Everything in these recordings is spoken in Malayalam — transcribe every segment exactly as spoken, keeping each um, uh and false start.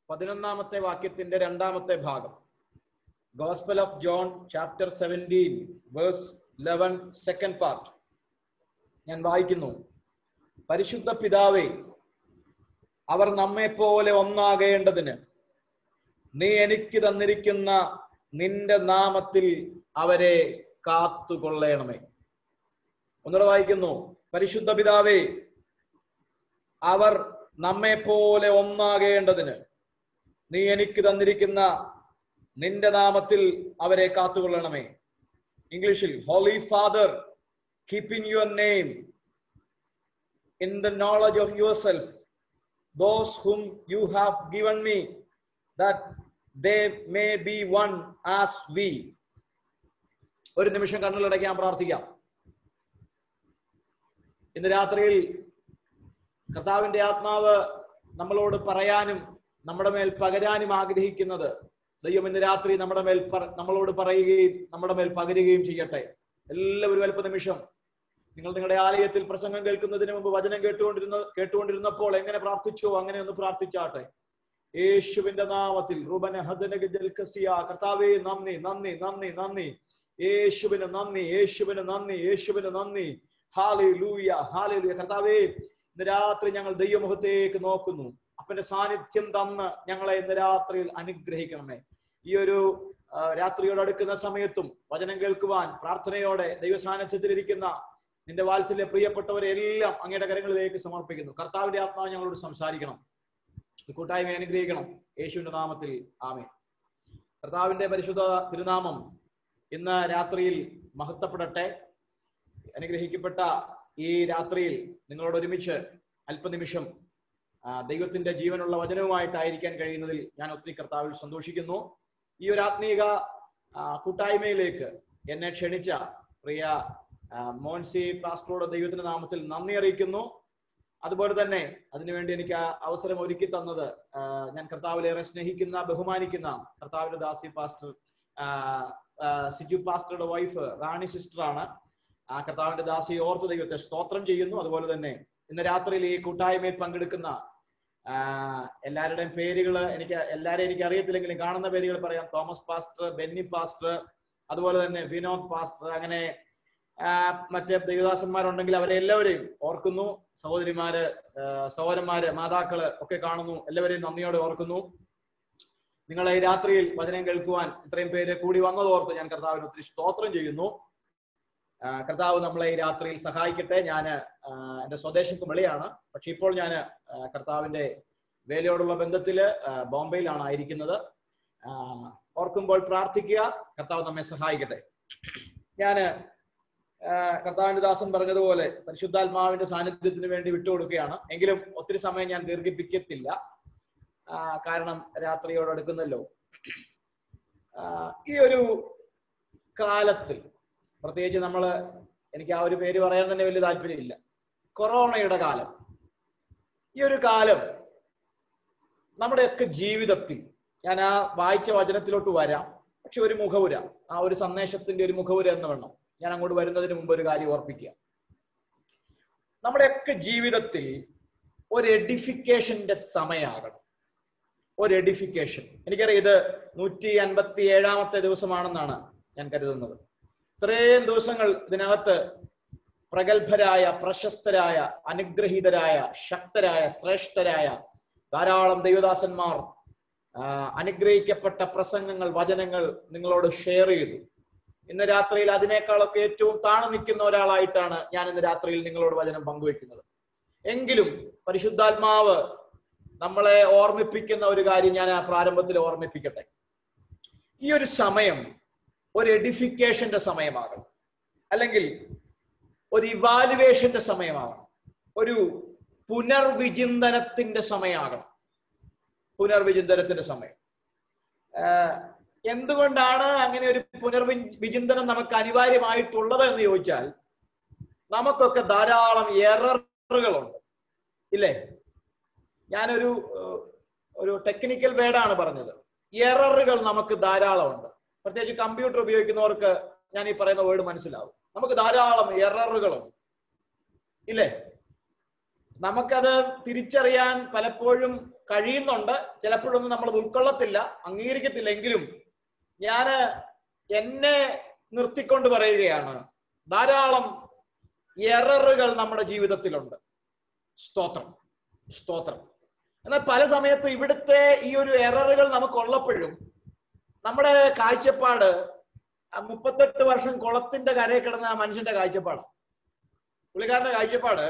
പതിനൊന്നാമത്തെ വാക്യത്തിന്റെ രണ്ടാമത്തെ ഭാഗം. Gospel of John chapter seventeen verse eleven second part. ഞാൻ വായിക്കുന്നു. പരിശുദ്ധ പിതാവേ, അവർ നമ്മെ പോലെ ഒന്നാകേണ്ടതിന് നീ എനിക്ക് തന്നിരിക്കുന്ന നിന്റെ നാമത്തിൽ അവരെ കാത്തുകൊള്ളണമേ. ഒന്നുകൂടെ വായിക്കുന്നു. പരിശുദ്ധ പിതാവേ, അവർ നമ്മെ പോലെ ഒന്നാകേണ്ടതിന് നീ എനിക്ക് തന്നിരിക്കുന്ന നിന്റെ നാമത്തിൽ അവരെ കാത്തുകൊള്ളണമേ. ഇംഗ്ലീഷിൽ, holy father, keep in your name, in the knowledge of yourself, those whom you have given me, that they may be one as we. ഒരു നിമിഷം കണ്ണുകളടയ്ക്കാൻ പ്രാർത്ഥിക്കാം. ഇന്ന് രാത്രിയിൽ കർത്താവിന്റെ ആത്മാവ് നമ്മളോട് പറയാനും നമ്മുടെ മേൽ പകരാനും ആഗ്രഹിക്കുന്നത് ദൈവം ഇന്ന് രാത്രി നമ്മുടെ മേൽ നമ്മളോട് പറയുകയും നമ്മുടെ മേൽ പകരുകയും ചെയ്യട്ടെ. എല്ലാവരും അല്പ നിമിഷം നിങ്ങൾ നിങ്ങളുടെ ആലയത്തിൽ പ്രസംഗം കേൾക്കുന്നതിന് മുമ്പ് വചനം കേട്ടുകൊണ്ടിരുന്ന കേട്ടുകൊണ്ടിരുന്നപ്പോൾ എങ്ങനെ പ്രാർത്ഥിച്ചോ അങ്ങനെ ഒന്ന് പ്രാർത്ഥിച്ചാട്ടെ. യേശുവിന്റെ നാമത്തിൽ കർത്താവേ, നന്ദി നന്ദി നന്ദി നന്ദി. യേശുവിന് നന്ദി, യേശുവിന് നന്ദി, യേശുവിന് നന്ദി. ഹല്ലേലൂയ, ഹല്ലേലൂയ. കർത്താവേ, ഇന്ന് രാത്രി ഞങ്ങൾ ദൈവമുഖത്തേക്ക് നോക്കുന്നു. അപ്പന്റെ സാന്നിധ്യം തന്ന് ഞങ്ങളെ ഇന്ന് രാത്രിയിൽ അനുഗ്രഹിക്കണമേ. ഈ ഒരു രാത്രിയോട് അടുക്കുന്ന സമയത്തും വചനം കേൾക്കുവാൻ പ്രാർത്ഥനയോടെ ദൈവ സാന്നിധ്യത്തിലിരിക്കുന്ന നിന്റെ വാത്സല്യ പ്രിയപ്പെട്ടവരെ എല്ലാം അങ്ങയുടെ കരങ്ങളിലേക്ക് സമർപ്പിക്കുന്നു. കർത്താവിന്റെ ആത്മാവ് ഞങ്ങളോട് സംസാരിക്കണം, കൂട്ടായ്മ അനുഗ്രഹിക്കണം. യേശുവിന്റെ നാമത്തിൽ ആമേൻ. കർത്താവിന്റെ പരിശുദ്ധ തിരുനാമം ഇന്ന് രാത്രിയിൽ മഹത്വപ്പെടട്ടെ. അനുഗ്രഹിക്കപ്പെട്ട ഈ രാത്രിയിൽ നിങ്ങളോട് ഒരുമിച്ച് അല്പനിമിഷം ദൈവത്തിന്റെ ജീവനുള്ള വചനവുമായിട്ടായിരിക്കാൻ കഴിയുന്നതിൽ ഞാൻ ഒത്തിരി കർത്താവിൽ സന്തോഷിക്കുന്നു. ഈ ഒരു ആത്മീക കൂട്ടായ്മയിലേക്ക് എന്നെ ക്ഷണിച്ച പ്രിയ മോൻസി പാസ്റ്ററോട് ദൈവത്തിന്റെ നാമത്തിൽ നന്ദി അറിയിക്കുന്നു. അതുപോലെ തന്നെ അതിനുവേണ്ടി എനിക്ക് അവസരം ഒരുക്കി തന്നത് ഞാൻ കർത്താവിലേറെ സ്നേഹിക്കുന്ന ബഹുമാനിക്കുന്ന കർത്താവിന്റെ ദാസി പാസ്റ്റർ സിജു പാസ്റ്ററുടെ വൈഫ് റാണി സിസ്റ്ററാണ്. ആ കർത്താവിന്റെ ദാസി ഓർത്ത് ദൈവത്തെ സ്തോത്രം ചെയ്യുന്നു. അതുപോലെ തന്നെ ഇന്ന് രാത്രിയിൽ ഈ കൂട്ടായ്മയിൽ പങ്കെടുക്കുന്ന എല്ലാവരുടെയും പേരുകൾ എനിക്ക് എല്ലാവരെയും എനിക്ക് അറിയത്തില്ലെങ്കിലും കാണുന്ന പേരുകൾ പറയാം. തോമസ് പാസ്റ്റർ, ബെന്നി പാസ്റ്റർ, അതുപോലെ തന്നെ വിനോദ് പാസ്റ്റർ, അങ്ങനെ മറ്റേ ദൈവദാസന്മാരുണ്ടെങ്കിൽ അവരെ എല്ലാവരെയും ഓർക്കുന്നു. സഹോദരിമാര്, സഹോദരന്മാര്, മാതാക്കള് ഒക്കെ കാണുന്നു. എല്ലാവരെയും നന്ദിയോടെ ഓർക്കുന്നു. നിങ്ങളെ ഈ രാത്രിയിൽ വചനം കേൾക്കുവാൻ ഇത്രയും പേര് കൂടി വന്നതോർത്ത് ഞാൻ കർത്താവിന് ഒത്തിരി സ്തോത്രം ചെയ്യുന്നു. കർത്താവ് നമ്മളെ ഈ രാത്രിയിൽ സഹായിക്കട്ടെ. ഞാൻ എൻ്റെ സ്വദേശം കുമളിയാണ്, പക്ഷെ ഇപ്പോൾ ഞാൻ കർത്താവിൻ്റെ വേലയോടുള്ള ബന്ധത്തില് ബോംബെയിലാണ് ആയിരിക്കുന്നത്. ഓർക്കുമ്പോൾ പ്രാർത്ഥിക്കുക, കർത്താവ് നമ്മെ സഹായിക്കട്ടെ. ഞാൻ കർത്താവിന്റെ ദാസൻ പറഞ്ഞതുപോലെ പരിശുദ്ധാത്മാവിന്റെ സാന്നിധ്യത്തിന് വേണ്ടി വിട്ടുകൊടുക്കുകയാണ്. എങ്കിലും ഒത്തിരി സമയം ഞാൻ ദീർഘിപ്പിക്കത്തില്ല, കാരണം രാത്രിയോടടുക്കുന്നല്ലോ. ഈ ഒരു കാലത്തിൽ പ്രത്യേകിച്ച് നമ്മള്, എനിക്ക് ആ ഒരു പേര് പറയാൻ തന്നെ വലിയ താല്പര്യമില്ല, കൊറോണയുടെ കാലം. ഈ ഒരു കാലം നമ്മുടെയൊക്കെ ജീവിതത്തിൽ, ഞാൻ ആ വായിച്ച വചനത്തിലോട്ട് വരാം, പക്ഷെ ഒരു മുഖവുര, ആ ഒരു സന്ദേശത്തിന്റെ ഒരു മുഖവുര എന്ന് വേണം ഞാൻ അങ്ങോട്ട് വരുന്നതിന് മുമ്പ് ഒരു കാര്യം ഓർപ്പിക്കുക. നമ്മുടെയൊക്കെ ജീവിതത്തിൽ ഒരു എഡിഫിക്കേഷന്റെ സമയമാകണം. ഒരു എഡിഫിക്കേഷൻ. എനിക്കറിയാം ഇത് നൂറ്റി അൻപത്തി ഏഴാമത്തെ ദിവസമാണെന്നാണ് ഞാൻ കരുതുന്നത്. ഇത്രയും ദിവസങ്ങൾ ഇതിനകത്ത് പ്രഗത്ഭരായ, പ്രശസ്തരായ, അനുഗ്രഹീതരായ, ശക്തരായ, ശ്രേഷ്ഠരായ ധാരാളം ദൈവദാസന്മാർ അനുഗ്രഹിക്കപ്പെട്ട പ്രസംഗങ്ങൾ, വചനങ്ങൾ നിങ്ങളോട് ഷെയർ ചെയ്തു. ഇന്ന് രാത്രിയിൽ അതിനേക്കാളൊക്കെ ഏറ്റവും താണു നിൽക്കുന്ന ഒരാളായിട്ടാണ് ഞാൻ ഇന്ന് രാത്രിയിൽ നിങ്ങളോട് വചനം പങ്കുവെക്കുന്നത്. എങ്കിലും പരിശുദ്ധാത്മാവ് നമ്മളെ ഓർമ്മിപ്പിക്കുന്ന ഒരു കാര്യം ഞാൻ ആ പ്രാരംഭത്തിൽ ഓർമ്മിപ്പിക്കട്ടെ. ഈ ഒരു സമയം ഒരു എഡിഫിക്കേഷന്റെ സമയമാകണം, അല്ലെങ്കിൽ ഒരു ഇവാലുവേഷന്റെ സമയമാകണം, ഒരു പുനർവിചിന്തനത്തിന്റെ സമയമാകണം. പുനർവിചിന്തനത്തിന്റെ സമയം. എന്തുകൊണ്ടാണ് അങ്ങനെ ഒരു പുനർവി വിചിന്തനം നമുക്ക് അനിവാര്യമായിട്ടുള്ളത് എന്ന് ചോദിച്ചാൽ, നമുക്കൊക്കെ ധാരാളം എററുകളുണ്ട്, ഇല്ലേ? ഞാനൊരു ഒരു ടെക്നിക്കൽ വേർഡാണ് പറഞ്ഞത്. എററുകൾ നമുക്ക് ധാരാളമുണ്ട്. പ്രത്യേകിച്ച് കമ്പ്യൂട്ടർ ഉപയോഗിക്കുന്നവർക്ക് ഞാൻ ഈ പറയുന്ന വേർഡ് മനസ്സിലാവും. നമുക്ക് ധാരാളം എററുകളുണ്ട്, ഇല്ലേ? നമുക്കത് തിരിച്ചറിയാൻ പലപ്പോഴും കഴിയുന്നുണ്ട്, ചിലപ്പോഴൊന്നും നമ്മൾ ഉൾക്കൊള്ളത്തില്ല, അംഗീകരിക്കത്തില്ല. എങ്കിലും ഞാൻ എന്നെ നിർത്തിക്കൊണ്ട് പറയുകയാണ്, ധാരാളം എററുകൾ നമ്മുടെ ജീവിതത്തിലുണ്ട്. സ്തോത്രം, സ്തോത്രം. എന്നാൽ പല സമയത്ത് ഇവിടുത്തെ ഈ ഒരു എററുകൾ നമുക്കുള്ളപ്പോഴും നമ്മുടെ കാഴ്ചപ്പാട് മുപ്പത്തെട്ട് വർഷം കുളത്തിന്റെ കരയിൽ കിടന്ന ആ മനുഷ്യന്റെ കാഴ്ചപ്പാടാണ്. പുള്ളിക്കാരന്റെ കാഴ്ചപ്പാട്,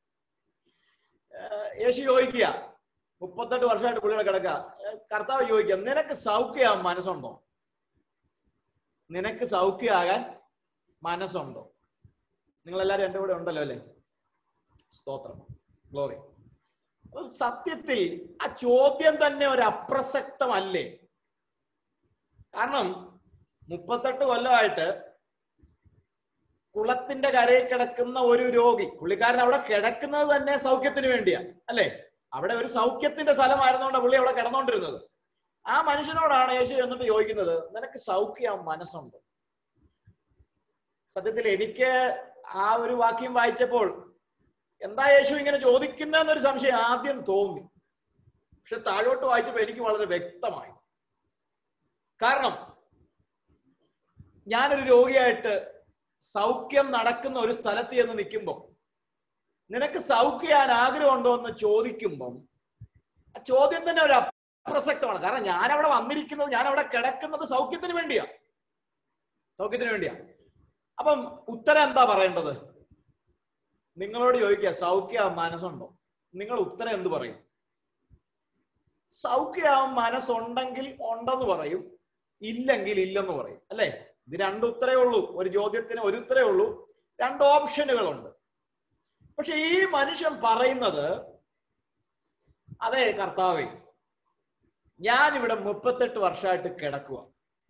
യേശു ചോദിക്കുക, മുപ്പത്തെട്ട് വർഷമായിട്ട് പുള്ളികളെ കിടക്കുക, കർത്താവ് ചോദിക്കുക, നിനക്ക് സൗഖ്യമാകാൻ മനസ്സുണ്ടോ? നിനക്ക് സൗഖ്യമാകാൻ മനസ്സുണ്ടോ? നിങ്ങളെല്ലാവരും എൻ്റെ കൂടെ ഉണ്ടല്ലോ അല്ലേ? സ്തോത്രം, ഗ്ലോറി. സത്യത്തിൽ ആ ചോദ്യം തന്നെ ഒരു അപ്രസക്തമല്ലേ? കാരണം മുപ്പത്തെട്ട് കൊല്ലമായിട്ട് കുളത്തിന്റെ കരയിൽ കിടക്കുന്ന ഒരു രോഗി, പുള്ളിക്കാരൻ അവിടെ കിടക്കുന്നത് തന്നെ സൗഖ്യത്തിന് വേണ്ടിയാ അല്ലേ? അവിടെ ഒരു സൗഖ്യത്തിന്റെ സ്ഥലമായിരുന്നോണ്ട് പുള്ളി അവിടെ കിടന്നുകൊണ്ടിരുന്നത്. ആ മനുഷ്യനോടാണ് യേശു എന്നിട്ട് ചോദിക്കുന്നത്, നിനക്ക് സൗഖ്യം മനസ്സുണ്ടോ? സത്യത്തിൽ എനിക്ക് ആ ഒരു വാക്യം വായിച്ചപ്പോൾ എന്താ യേശു ഇങ്ങനെ ചോദിക്കുന്നതെന്നൊരു സംശയം ആദ്യം തോന്നി. പക്ഷെ താഴോട്ട് വായിച്ചപ്പോൾ എനിക്ക് വളരെ വ്യക്തമായി. കാരണം ഞാനൊരു രോഗിയായിട്ട് സൗഖ്യം നടക്കുന്ന ഒരു സ്ഥലത്ത് ചെന്ന് നിൽക്കുമ്പോൾ, നിനക്ക് സൗഖ്യാൻ ആഗ്രഹമുണ്ടോ എന്ന് ചോദിക്കുമ്പം ആ ചോദ്യം തന്നെ ഒരു അപ്രസക്തമാണ്. കാരണം ഞാൻ അവിടെ വന്നിരിക്കുന്നത്, ഞാൻ അവിടെ കിടക്കുന്നത് സൗഖ്യത്തിന് വേണ്ടിയാ, സൗഖ്യത്തിന് വേണ്ടിയാ. അപ്പം ഉത്തരം എന്താ പറയേണ്ടത്? നിങ്ങളോട് ചോദിക്കുക, സൗഖ്യം മനസ്സുണ്ടോ? നിങ്ങൾ ഉത്തരം എന്ത് പറയും? സൗഖ്യം മനസ്സുണ്ടെങ്കിൽ ഉണ്ടെന്ന് പറയും, ഇല്ലെങ്കിൽ ഇല്ലെന്ന് പറയും അല്ലേ? ഇത് രണ്ട് ഉത്തരേ ഉള്ളൂ. ഒരു ചോദ്യത്തിന് ഒരു ഉത്തരേ ഉള്ളൂ, രണ്ട് ഓപ്ഷനുകളുണ്ട്. പക്ഷെ ഈ മനുഷ്യൻ പറയുന്നത്, അതെ കർത്താവേ, ഞാനിവിടെ മുപ്പത്തെട്ട് വർഷമായിട്ട് കിടക്കുക,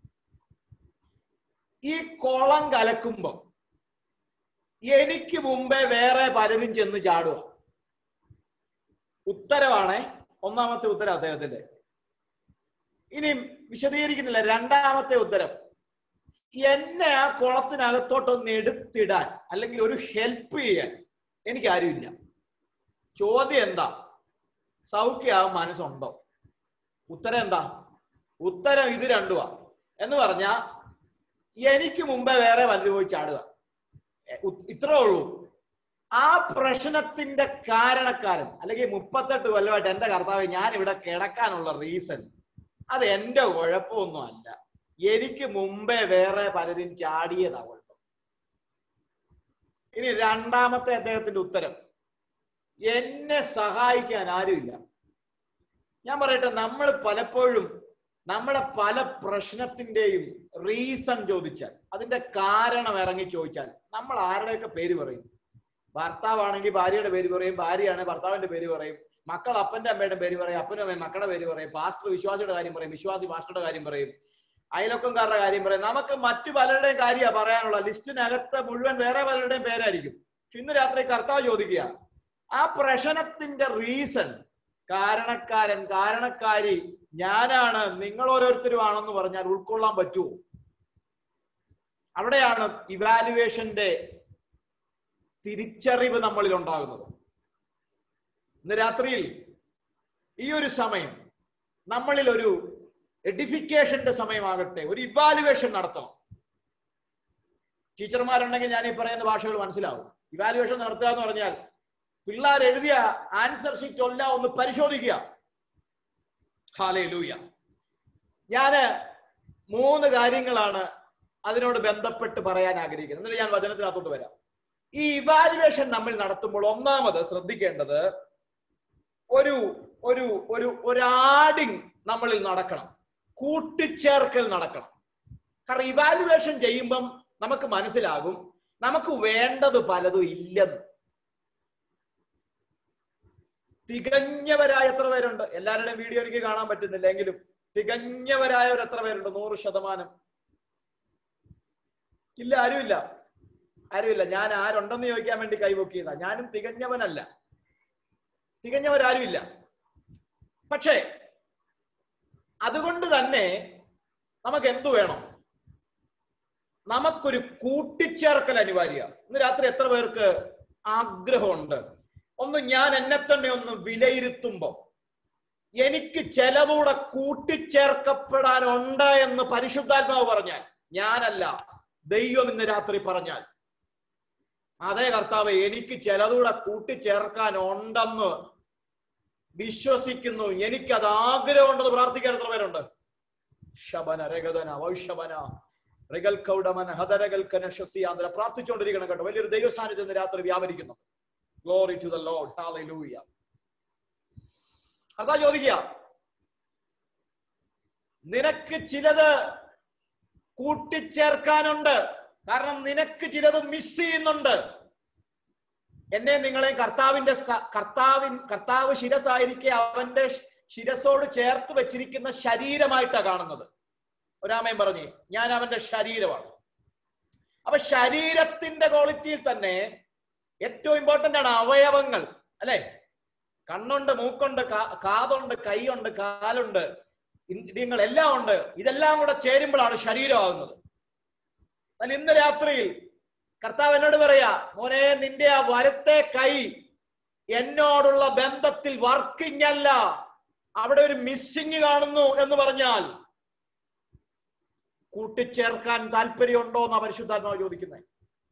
ഈ കുളം കലക്കുമ്പോ എനിക്ക് മുമ്പേ വേറെ പലരും ചെന്ന് ചാടുക. ഉത്തരവാണ് ഒന്നാമത്തെ ഉത്തരം അദ്ദേഹത്തിന്റെ. ഇനി വിശദീകരിക്കുന്നില്ല. രണ്ടാമത്തെ ഉത്തരം, എന്നെ ആ കുളത്തിനകത്തോട്ടൊന്ന് എടുത്തിടാൻ അല്ലെങ്കിൽ ഒരു ഹെൽപ്പ് ചെയ്യാൻ എനിക്ക് ആരുമില്ല. ചോദ്യം എന്താ? സൗഖ്യം മനസ്സുണ്ടോ? ഉത്തരം എന്താ? ഉത്തരം ഇത് രണ്ടുവാ. എന്ന് പറഞ്ഞാ എനിക്ക് മുമ്പേ വേറെ വല്ലു പോയി ചാടുക, ഇത്രേ ഉള്ളൂ. ആ പ്രശ്നത്തിന്റെ കാരണക്കാരൻ അല്ലെങ്കിൽ മുപ്പത്തെട്ട് കൊല്ലമായിട്ട് എന്റെ കർത്താവ് ഞാൻ ഇവിടെ കിടക്കാനുള്ള റീസൺ അത് എന്റെ കുഴപ്പമൊന്നും അല്ല, എനിക്ക് മുമ്പേ വേറെ പലരും ചാടിയതാ കുഴപ്പം. ഇനി രണ്ടാമത്തെ അദ്ദേഹത്തിന്റെ ഉത്തരം, എന്നെ സഹായിക്കാൻ ആരുമില്ല. ഞാൻ പറയട്ടെ, നമ്മൾ പലപ്പോഴും നമ്മളെ പല പ്രശ്നത്തിന്റെയും റീസൺ ചോദിച്ചാൽ, അതിന്റെ കാരണം ഇറങ്ങി ചോദിച്ചാൽ നമ്മൾ ആരുടെയൊക്കെ പേര് പറയും? ഭർത്താവാണെങ്കിൽ ഭാര്യയുടെ പേര് പറയും, ഭാര്യയാണെങ്കിൽ ഭർത്താവിന്റെ പേര് പറയും, മക്കൾ അപ്പന്റെ അമ്മയുടെ പേര് പറയും, അപ്പനും അമ്മയും മക്കളുടെ പേര് പറയും, പാസ്റ്റർ വിശ്വാസിയുടെ കാര്യം പറയും, വിശ്വാസി പാസ്റ്ററുടെ കാര്യം പറയും, അയൽവക്കംകാരുടെ കാര്യം പറയും. നമുക്ക് മറ്റു പലരുടെയും കാര്യമാണ് പറയാനുള്ള. ലിസ്റ്റിനകത്ത് മുഴുവൻ വേറെ പലരുടെയും പേരായിരിക്കും. പക്ഷെ ഇന്ന് രാത്രി കർത്താവ് ചോദിക്കുക, ആ പ്രശ്നത്തിന്റെ റീസൺ, കാരണക്കാരൻ കാരണക്കാരി ഞാനാണ്, നിങ്ങൾ ഓരോരുത്തരുമാണെന്ന് പറഞ്ഞാൽ ഉൾക്കൊള്ളാൻ പറ്റുമോ? അവിടെയാണ് ഇവാലുവേഷന്റെ തിരിച്ചറിവ് നമ്മളിൽ ഉണ്ടാകുന്നത്. ഇന്ന് രാത്രിയിൽ ഈ ഒരു സമയം നമ്മളിൽ ഒരു എഡിഫിക്കേഷന്റെ സമയമാകട്ടെ, ഒരു ഇവാലുവേഷൻ നടത്തണം. ടീച്ചർമാരുണ്ടെങ്കിൽ ഞാൻ ഈ പറയുന്ന ഭാഷകൾ മനസ്സിലാവും. ഇവാലുവേഷൻ നടത്തുക എന്ന് പറഞ്ഞാൽ പിള്ളേർ എഴുതിയ ആൻസർ ഷീറ്റ് എല്ലാം ഒന്ന് പരിശോധിക്കുക. ഹല്ലേലൂയ. ഞാന് മൂന്ന് കാര്യങ്ങളാണ് അതിനോട് ബന്ധപ്പെട്ട് പറയാൻ ആഗ്രഹിക്കുന്നത്. എന്നിട്ട് ഞാൻ വചനത്തിനകത്തോട്ട് വരാം. ഈ ഇവാലുവേഷൻ നമ്മൾ നടത്തുമ്പോൾ ഒന്നാമത് ശ്രദ്ധിക്കേണ്ടത് ഒരു ഒരു ഒരു ഒരു ആഡിങ് നമ്മളിൽ നടക്കണം, കൂട്ടിച്ചേർക്കൽ നടക്കണം. കാരണം ഇവാലുവേഷൻ ചെയ്യുമ്പം നമുക്ക് മനസ്സിലാകും നമുക്ക് വേണ്ടത് പലതും ഇല്ലെന്ന്. തികഞ്ഞവരായ എത്ര പേരുണ്ട്? എല്ലാവരുടെയും വീഡിയോ എനിക്ക് കാണാൻ പറ്റുന്നില്ല, എങ്കിലും തികഞ്ഞവരായവർ എത്ര പേരുണ്ട്? നൂറ് ശതമാനം ഇല്ല, ആരുമില്ല, ആരുമില്ല. ഞാൻ ആരുണ്ടെന്ന് ചോദിക്കാൻ വേണ്ടി കൈപൊക്കിയതാ. ഞാനും തികഞ്ഞവനല്ല, തികഞ്ഞവരാരുമില്ല. പക്ഷേ അതുകൊണ്ട് തന്നെ നമുക്ക് എന്തു വേണം? നമുക്കൊരു കൂട്ടിച്ചേർക്കൽ അനിവാര്യ. ഇന്ന് രാത്രി എത്ര പേർക്ക് ആഗ്രഹമുണ്ട് ഒന്ന് ഞാൻ എന്നെ തന്നെ ഒന്ന് വിലയിരുത്തുമ്പോ എനിക്ക് ചിലതൂടെ കൂട്ടിച്ചേർക്കപ്പെടാനുണ്ട് എന്ന് പരിശുദ്ധാത്മാവ് പറഞ്ഞാൽ, ഞാനല്ല, ദൈവം ഇന്ന് രാത്രി പറഞ്ഞാൽ, അതേ കർത്താവേ എനിക്ക് ചിലതൂടെ കൂട്ടിച്ചേർക്കാനുണ്ടെന്ന് വിശ്വസിക്കുന്നു, എനിക്കത് ആഗ്രഹമുണ്ടെന്ന് പ്രാർത്ഥിക്കാൻ എത്ര പേരുണ്ട്? ശബന രഗതന വൈഷബന രഗൽ കൗഡമന ഹദരഗൽ കനശസിയാന്തര പ്രാർത്ഥിച്ചുകൊണ്ടിരിക്കണം കേട്ടോ. വലിയൊരു ദൈവ സാന്നിധ്യം രാത്രി വ്യാപരിക്കുന്നു. ഗ്ലോറി ടു ദ ലോർഡ്, ഹല്ലേലൂയ. അതാ ചോദിക്കുക, നിനക്ക് ചിലത് കൂട്ടിച്ചേർക്കാനുണ്ട്. കാരണം നിനക്ക് ചിലത് മിസ് ചെയ്യുന്നുണ്ട്. എന്നെ നിങ്ങളെ കർത്താവിന്റെ കർത്താവിൻ കർത്താവ് ശിരസായിരിക്കെ അവന്റെ ശിരസോട് ചേർത്ത് വെച്ചിരിക്കുന്ന ശരീരമായിട്ടാണ് കാണുന്നത്. ഒരാമയും പറഞ്ഞേ, ഞാൻ അവന്റെ ശരീരമാണ്. അപ്പൊ ശരീരത്തിന്റെ ക്വാളിറ്റിയിൽ തന്നെ ഏറ്റവും ഇമ്പോർട്ടന്റ് ആണ് അവയവങ്ങൾ, അല്ലെ? കണ്ണുണ്ട്, മൂക്കുണ്ട്, കാതുണ്ട്, കൈയുണ്ട്, കാലുണ്ട്, ഇന്ദ്രിയങ്ങൾ എല്ലാം ഉണ്ട്. ഇതെല്ലാം കൂടെ ചേരുമ്പോഴാണ് ശരീരമാകുന്നത്. എന്നാൽ ഇന്ന് രാത്രിയിൽ കർത്താവ് എന്നോട് പറയാ, മോനെ നിന്റെ ആ വലത്തെ കൈ എന്നോടുള്ള ബന്ധത്തിൽ വർക്കിംഗ് അല്ല, അവിടെ ഒരു മിസ്സിങ് കാണുന്നു എന്ന് പറഞ്ഞാൽ കൂട്ടിച്ചേർക്കാൻ താല്പര്യമുണ്ടോ എന്നാ പരിശുദ്ധാത്മാവ് ചോദിക്കുന്നത്.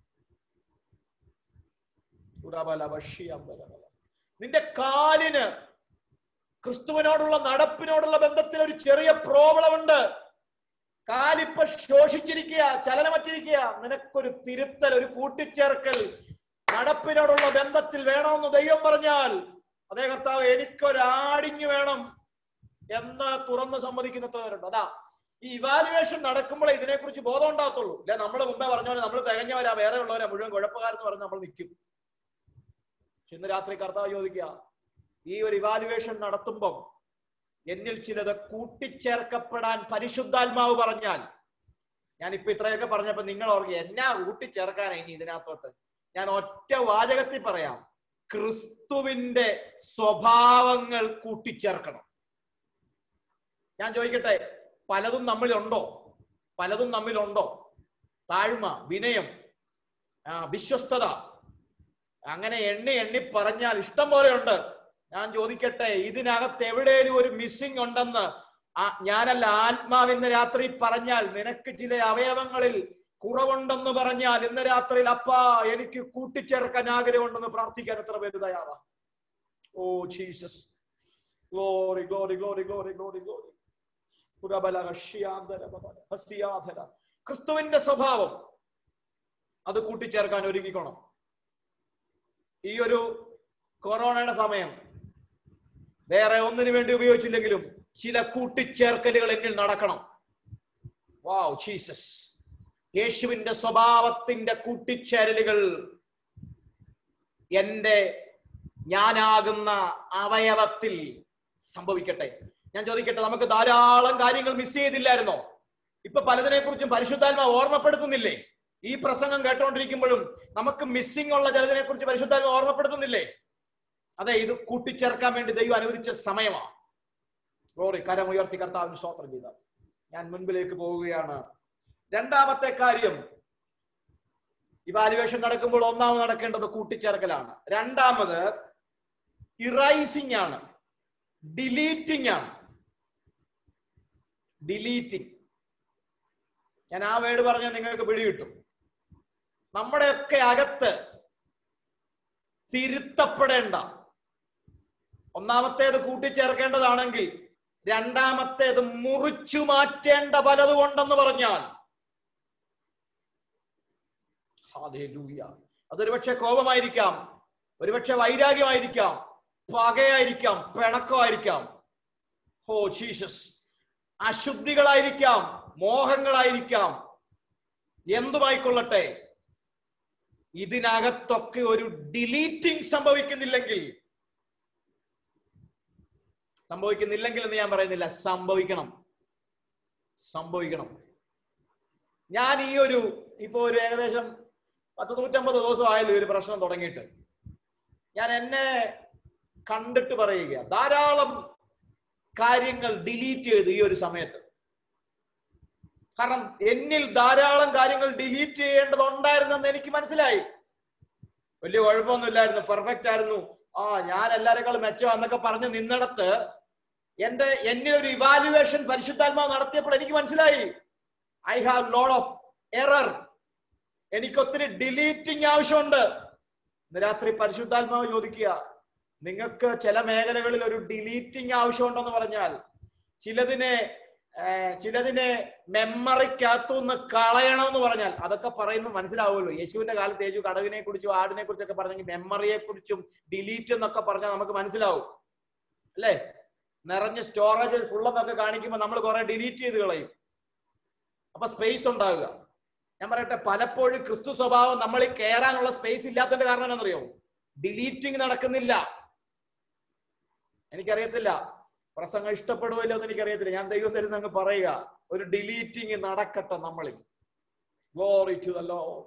നിന്റെ കാലിന് ക്രിസ്തുവിനോടുള്ള നടപ്പിനോടുള്ള ബന്ധത്തിൽ ഒരു ചെറിയ പ്രോബ്ലം ഉണ്ട്. കാലിപ്പ ശോഷിച്ചിരിക്കുക, ചലനമറ്റിരിക്കുക. നിനക്കൊരു തിരുത്തൽ, ഒരു കൂട്ടിച്ചേർക്കൽ നടപ്പിനോടുള്ള ബന്ധത്തിൽ വേണമെന്ന് ദൈവം പറഞ്ഞാൽ, അതേ കർത്താവ് എനിക്കൊരാടിഞ്ഞു വേണം എന്ന് തുറന്ന് സമ്മതിക്കുന്നവരുണ്ട്. അതാ ഈ ഇവാലുവേഷൻ നടക്കുമ്പോഴേ ഇതിനെക്കുറിച്ച് ബോധം ഉണ്ടാകത്തുള്ളൂ. അല്ലെ നമ്മൾ മുമ്പേ പറഞ്ഞ പോലെ നമ്മൾ തികഞ്ഞവരാ, വേറെ ഉള്ളവരാ, മുഴുവൻ കുഴപ്പക്കാരെന്ന് പറഞ്ഞ് നമ്മൾ നിൽക്കും. ഇന്ന് രാത്രി കർത്താവ് ചോദിക്കുക, ഈ ഒരു ഇവാലുവേഷൻ നടത്തുമ്പം എന്നിൽ ചിലത് കൂട്ടിച്ചേർക്കപ്പെടാൻ പരിശുദ്ധാത്മാവ് പറഞ്ഞാൽ, ഞാൻ ഇപ്പൊ ഇത്രയൊക്കെ പറഞ്ഞപ്പോ നിങ്ങൾ ഓർക്കുക എന്നാ കൂട്ടിച്ചേർക്കാനാ ഇനി ഇതിനകത്തോട്ട്? ഞാൻ ഒറ്റ വാചകത്തിൽ പറയാം, ക്രിസ്തുവിന്റെ സ്വഭാവങ്ങൾ കൂട്ടിച്ചേർക്കണം. ഞാൻ ചോദിക്കട്ടെ, പലതും നമ്മളിലുണ്ടോ? പലതും നമ്മിലുണ്ടോ? താഴ്മ, വിനയം, ആ വിശ്വസ്തത, അങ്ങനെ എണ്ണി എണ്ണി പറഞ്ഞാൽ ഇഷ്ടം പോലെ ഉണ്ട്. ഞാൻ ചോദിക്കട്ടെ, ഇതിനകത്ത് എവിടെയും ഒരു മിസ്സിംഗ് ഉണ്ടെന്ന് ഞാനല്ല, ആത്മാവിന്ന് രാത്രി പറഞ്ഞാൽ, നിനക്ക് ചില അവയവങ്ങളിൽ കുറവുണ്ടെന്ന് പറഞ്ഞാൽ ഇന്ന് രാത്രിയിൽ അപ്പാ എനിക്ക് കൂട്ടിച്ചേർക്കാൻ ആഗ്രഹമുണ്ടെന്ന് പ്രാർത്ഥിക്കാൻ എത്ര പേര് തയ്യാറാ? Oh Jesus, glory glory glory glory glory glory. ക്രിസ്തുവിന്റെ സ്വഭാവം അത് കൂട്ടിച്ചേർക്കാൻ ഒരുങ്ങിക്കണം. ഈ ഒരു കൊറോണയുടെ സമയം വേറെ ഒന്നിനു വേണ്ടി ഉപയോഗിച്ചില്ലെങ്കിലും ചില കൂട്ടിച്ചേർക്കലുകൾ എന്നിൽ നടക്കണം. വാവ് ജീസസ്, യേശുവിന്റെ സ്വഭാവത്തിന്റെ കൂട്ടിച്ചേരലുകൾ എന്റെ ഞാനാകുന്ന അവയവത്തിൽ സംഭവിക്കട്ടെ. ഞാൻ ചോദിക്കട്ടെ, നമുക്ക് ധാരാളം കാര്യങ്ങൾ മിസ് ചെയ്തില്ലായിരുന്നോ? ഇപ്പൊ പലതിനെ കുറിച്ചും പരിശുദ്ധാത്മാവ് ഓർമ്മപ്പെടുത്തുന്നില്ലേ? ഈ പ്രസംഗം കേട്ടോണ്ടിരിക്കുമ്പോഴും നമുക്ക് മിസ്സിംഗ് ഉള്ള ചിലതിനെ കുറിച്ച് പരിശുദ്ധാത്മാവ് ഓർമ്മപ്പെടുത്തുന്നില്ലേ? അതെ, ഇത് കൂട്ടിച്ചേർക്കാൻ വേണ്ടി ദൈവം അനുവദിച്ച സമയമാണ്. ഗ്ലോറി, കരം ഉയർത്തി കർത്താവിന് സ്തോത്രം ചെയ്ത ഞാൻ മുൻപിലേക്ക് പോവുകയാണ്. രണ്ടാമത്തെ കാര്യം, ഇവാലുവേഷൻ നടക്കുമ്പോൾ ഒന്നാമത് നടക്കേണ്ടത് കൂട്ടിച്ചേർക്കലാണ്. രണ്ടാമത് ഇറൈസിംഗ് ആണ്, ഡിലീറ്റിംഗ് ആണ്. ഡിലീറ്റിംഗ്, ഞാൻ ആ വേർഡ് പറഞ്ഞാൽ നിങ്ങൾക്ക് പിടികിട്ടും. നമ്മുടെയൊക്കെ അകത്ത് തിരുത്തപ്പെടേണ്ട, ഒന്നാമത്തേത് കൂട്ടിച്ചേർക്കേണ്ടതാണെങ്കിൽ രണ്ടാമത്തേത് മുറിച്ചു മാറ്റേണ്ട പലതുകൊണ്ടെന്ന് പറഞ്ഞാൽ, ഹല്ലേലൂയ, അതൊരുപക്ഷെ കോപമായിരിക്കാം, ഒരുപക്ഷെ വൈരാഗ്യമായിരിക്കാം, പകയായിരിക്കാം, പിണക്കമായിരിക്കാം, ഓ ജീസസ്, അശുദ്ധികളായിരിക്കാം, മോഹങ്ങളായിരിക്കാം, എന്തുമായിക്കൊള്ളട്ടെ, ഇതിനകത്തൊക്കെ ഒരു ഡിലീറ്റിംഗ് സംഭവിക്കുന്നില്ലെങ്കിൽ സംഭവിക്കുന്നില്ലെങ്കിൽ എന്ന് ഞാൻ പറയുന്നില്ല, സംഭവിക്കണം സംഭവിക്കണം ഞാൻ ഈ ഒരു ഇപ്പൊ ഒരു ഏകദേശം പത്ത് നൂറ്റമ്പത് ദിവസം ആയാലും ഒരു പ്രശ്നം തുടങ്ങിയിട്ട് ഞാൻ എന്നെ കണ്ടിട്ട് പറയുക, ധാരാളം കാര്യങ്ങൾ ഡിലീറ്റ് ചെയ്തു ഈ ഒരു സമയത്ത്. കാരണം എന്നിൽ ധാരാളം കാര്യങ്ങൾ ഡിലീറ്റ് ചെയ്യേണ്ടതുണ്ടായിരുന്നെന്ന് എനിക്ക് മനസ്സിലായി. വലിയ കുഴപ്പമൊന്നുമില്ലായിരുന്നു, പെർഫെക്റ്റ് ആയിരുന്നു, ആ ഞാൻ എല്ലാരെക്കാളും മെച്ചം എന്നൊക്കെ പറഞ്ഞ് നിന്നിടത്ത് എന്റെ എന്നെ ഒരു ഇവാലുവേഷൻ പരിശുദ്ധാത്മാവ് നടത്തിയപ്പോൾ എനിക്ക് മനസ്സിലായി I have load of error. എനിക്ക് ഒത്തിരി ഡിലീറ്റിംഗ് ആവശ്യമുണ്ട്. ഇന്ന് രാത്രി പരിശുദ്ധാത്മാവ് ചോദിക്കുക, നിങ്ങൾക്ക് ചില മേഖലകളിൽ ഒരു ഡിലീറ്റിംഗ് ആവശ്യമുണ്ടെന്ന് പറഞ്ഞാൽ, ചിലതിനെ ചിലതിനെ മെമ്മറിക്കകത്തുനിന്ന് കളയണമെന്ന് പറഞ്ഞാൽ, അതൊക്കെ പറയുമ്പോൾ മനസ്സിലാവുമല്ലോ. യേശുവിന്റെ കാലത്ത് യേശു കടവിനെ കുറിച്ചും ആടിനെ കുറിച്ചൊക്കെ പറഞ്ഞെങ്കിൽ മെമ്മറിയെ കുറിച്ചും ഡിലീറ്റ് എന്നൊക്കെ പറഞ്ഞാൽ നമുക്ക് മനസ്സിലാവും അല്ലേ? നിറഞ്ഞ് സ്റ്റോറേജ് ഫുള്ളെന്നൊക്കെ കാണിക്കുമ്പോൾ നമ്മൾ കുറെ ഡിലീറ്റ് ചെയ്ത് കളയും. അപ്പൊ സ്പേസ് ഉണ്ടാവുക. ഞാൻ പറയട്ടെ, പലപ്പോഴും ക്രിസ്തു സ്വഭാവം നമ്മളിൽ കയറാനുള്ള സ്പേസ് ഇല്ലാത്തതിന്റെ കാരണം എന്താണെന്നറിയോ? ഡിലീറ്റിംഗ് നടക്കുന്നില്ല. എനിക്കറിയത്തില്ല, പ്രസംഗം ഇഷ്ടപ്പെടുമല്ലോ എന്ന് എനിക്കറിയത്തില്ല. ഞാൻ ദൈവം തരുന്ന അങ്ങ് പറയുക, ഒരു ഡിലീറ്റിംഗ് നടക്കട്ടെ നമ്മളിൽ. Glory to the Lord.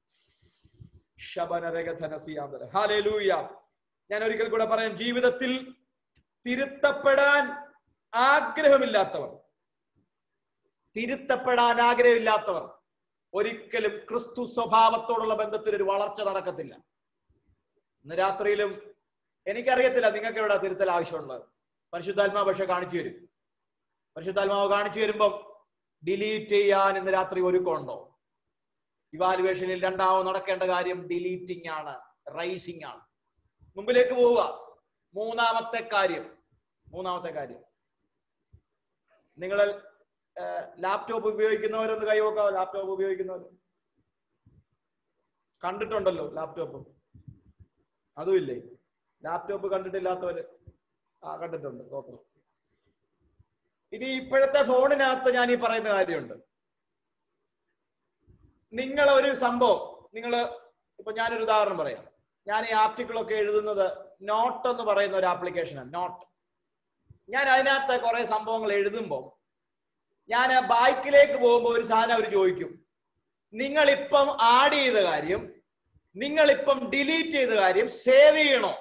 ഹല്ലേലൂയ. ഞാൻ ഒരിക്കൽ കൂടെ പറയാം, ജീവിതത്തിൽ തിരുത്തപ്പെടാൻ ആഗ്രഹമില്ലാത്തവർ തിരുത്തപ്പെടാൻ ആഗ്രഹമില്ലാത്തവർ ഒരിക്കലും ക്രിസ്തു സ്വഭാവത്തോടുള്ള ബന്ധത്തിൽ ഒരു വളർച്ച നടക്കത്തില്ല. ഇന്ന് രാത്രിയിലും എനിക്കറിയത്തില്ല നിങ്ങൾക്ക് എവിടെ തിരുത്തൽ ആവശ്യമുള്ളത്. പരിശുദ്ധാത്മാവ് പക്ഷെ കാണിച്ചു തരും. പരിശുദ്ധാത്മാവ് കാണിച്ചു വരുമ്പം ഡിലീറ്റ് ചെയ്യാൻ ഇന്ന് രാത്രി ഒരുക്കമുണ്ടോ? ഇവാലുവേഷനിൽ രണ്ടാമത് നടക്കേണ്ട കാര്യം ഡിലീറ്റിംഗ് ആണ്, റൈസിംഗ് ആണ്. മുമ്പിലേക്ക് പോവുക. മൂന്നാമത്തെ കാര്യം മൂന്നാമത്തെ കാര്യം നിങ്ങൾ ലാപ്ടോപ്പ് ഉപയോഗിക്കുന്നവരൊന്ന് കൈവക്കാം. ലാപ്ടോപ്പ് ഉപയോഗിക്കുന്നവർ കണ്ടിട്ടുണ്ടല്ലോ ലാപ്ടോപ്പ്, അതുമില്ലേ? ലാപ്ടോപ്പ് കണ്ടിട്ടില്ലാത്തവര് ആ കണ്ടിട്ടുണ്ട്. ഓക്കെ. ഇനി ഇപ്പോഴത്തെ ഫോണിനകത്ത് ഞാൻ ഈ പറയുന്ന കാര്യമുണ്ട്. നിങ്ങൾ ഒരു സംഭവം, നിങ്ങൾ ഇപ്പൊ ഞാനൊരു ഉദാഹരണം പറയാം. ഞാൻ ഈ ആർട്ടിക്കിളൊക്കെ എഴുതുന്നത് നോട്ട് എന്ന് പറയുന്ന ഒരു ആപ്ലിക്കേഷനാണ്, നോട്ട്. ഞാൻ അതിനകത്ത് കുറെ സംഭവങ്ങൾ എഴുതുമ്പോൾ ഞാൻ ബൈക്കിലേക്ക് പോകുമ്പോൾ ഒരു സാധനം അവർ ചോദിക്കും, നിങ്ങളിപ്പം ആഡ് ചെയ്ത കാര്യം, നിങ്ങളിപ്പം ഡിലീറ്റ് ചെയ്ത കാര്യം സേവ് ചെയ്യണോ?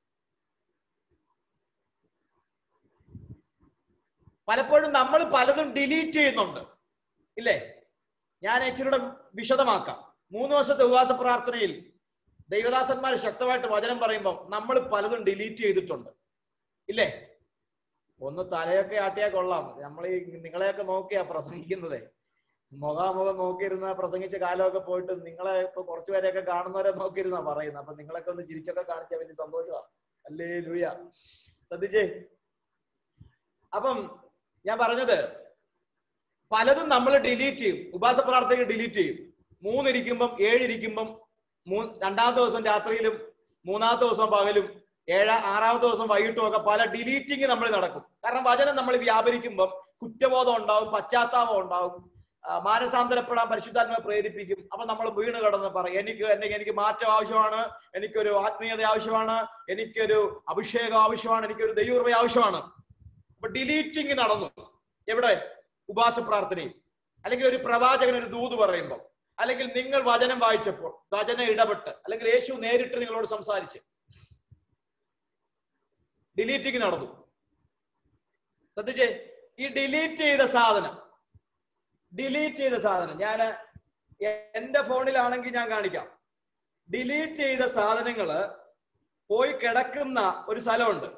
പലപ്പോഴും നമ്മൾ പലതും ഡിലീറ്റ് ചെയ്യുന്നുണ്ട് ഇല്ലേ? ഞാൻ ഇച്ചിരിയുടെ വിശദമാക്കാം. മൂന്ന് വർഷത്തെ ഉപവാസ പ്രാർത്ഥനയിൽ ദൈവദാസന്മാർ ശക്തമായിട്ട് വചനം പറയുമ്പോൾ നമ്മൾ പലതും ഡിലീറ്റ് ചെയ്തിട്ടുണ്ട് ഇല്ലേ? ഒന്ന് തലയൊക്കെ ആട്ടിയാൽ കൊള്ളാം. നമ്മൾ ഈ നിങ്ങളെയൊക്കെ നോക്കിയാ പ്രസംഗിക്കുന്നതേ. മുഖാമുഖം നോക്കിയിരുന്ന പ്രസംഗിച്ച കാലമൊക്കെ പോയിട്ട് നിങ്ങളെ ഇപ്പൊ കുറച്ചുപേരെയൊക്കെ കാണുന്നവരെ നോക്കിയിരുന്നാ പറയുന്നത്. അപ്പൊ നിങ്ങളൊക്കെ ഒന്ന് ചിരിച്ചൊക്കെ കാണിച്ചാൽ വലിയ സന്തോഷമാണ്. ഹല്ലേലൂയ. ശ്രദ്ധിച്ചേ. അപ്പം ഞാൻ പറഞ്ഞത്, പലതും നമ്മൾ ഡിലീറ്റ് ചെയ്യും. ഉപവാസ പ്രാർത്ഥനയിൽ ഡിലീറ്റ് ചെയ്യും. മൂന്നിരിക്കുമ്പം ഏഴിരിക്കുമ്പം മൂ രണ്ടാമത്തെ ദിവസം രാത്രിയിലും മൂന്നാമത്തെ ദിവസം പകലും ഏഴ ആറാമത്തെ ദിവസം വൈകിട്ടും ഒക്കെ പല ഡിലീറ്റിങ് നമ്മൾ നടക്കും. കാരണം വചനം നമ്മൾ വ്യാപരിക്കുമ്പം കുറ്റബോധം ഉണ്ടാവും, പശ്ചാത്താപം ഉണ്ടാവും, മാനസാന്തരപ്പെടാൻ പരിശുദ്ധാത്മാവ് പ്രേരിപ്പിക്കും. അപ്പൊ നമ്മൾ വീണ് കിടന്ന് പറയും, എനിക്ക് എന്നെ എനിക്ക് മാറ്റം ആവശ്യമാണ്, എനിക്കൊരു ആത്മീയത ആവശ്യമാണ്, എനിക്കൊരു അഭിഷേകം ആവശ്യമാണ്, എനിക്കൊരു ദൈവകൃപ ആവശ്യമാണ്. അപ്പൊ ഡിലീറ്റിങ് നടന്നു. എവിടെ? ഉപവാസ പ്രാർത്ഥനയിൽ. അല്ലെങ്കിൽ ഒരു പ്രവാചകൻ ഒരു ദൂത് പറയുമ്പോൾ, അല്ലെങ്കിൽ നിങ്ങൾ വചനം വായിച്ചപ്പോൾ, വചനം ഇടപെട്ട്, അല്ലെങ്കിൽ യേശു നേരിട്ട് നിങ്ങളോട് സംസാരിച്ച് ഡിലീറ്റിങ് നടന്നു. ശ്രദ്ധിച്ചേ. ഈ ഡിലീറ്റ് ചെയ്ത സാധനം ഡിലീറ്റ് ചെയ്ത സാധനം ഞാൻ എന്റെ ഫോണിലാണെങ്കിൽ ഞാൻ കാണിക്കാം. ഡിലീറ്റ് ചെയ്ത സാധനങ്ങള് പോയി കിടക്കുന്ന ഒരു സ്ഥലമുണ്ട്,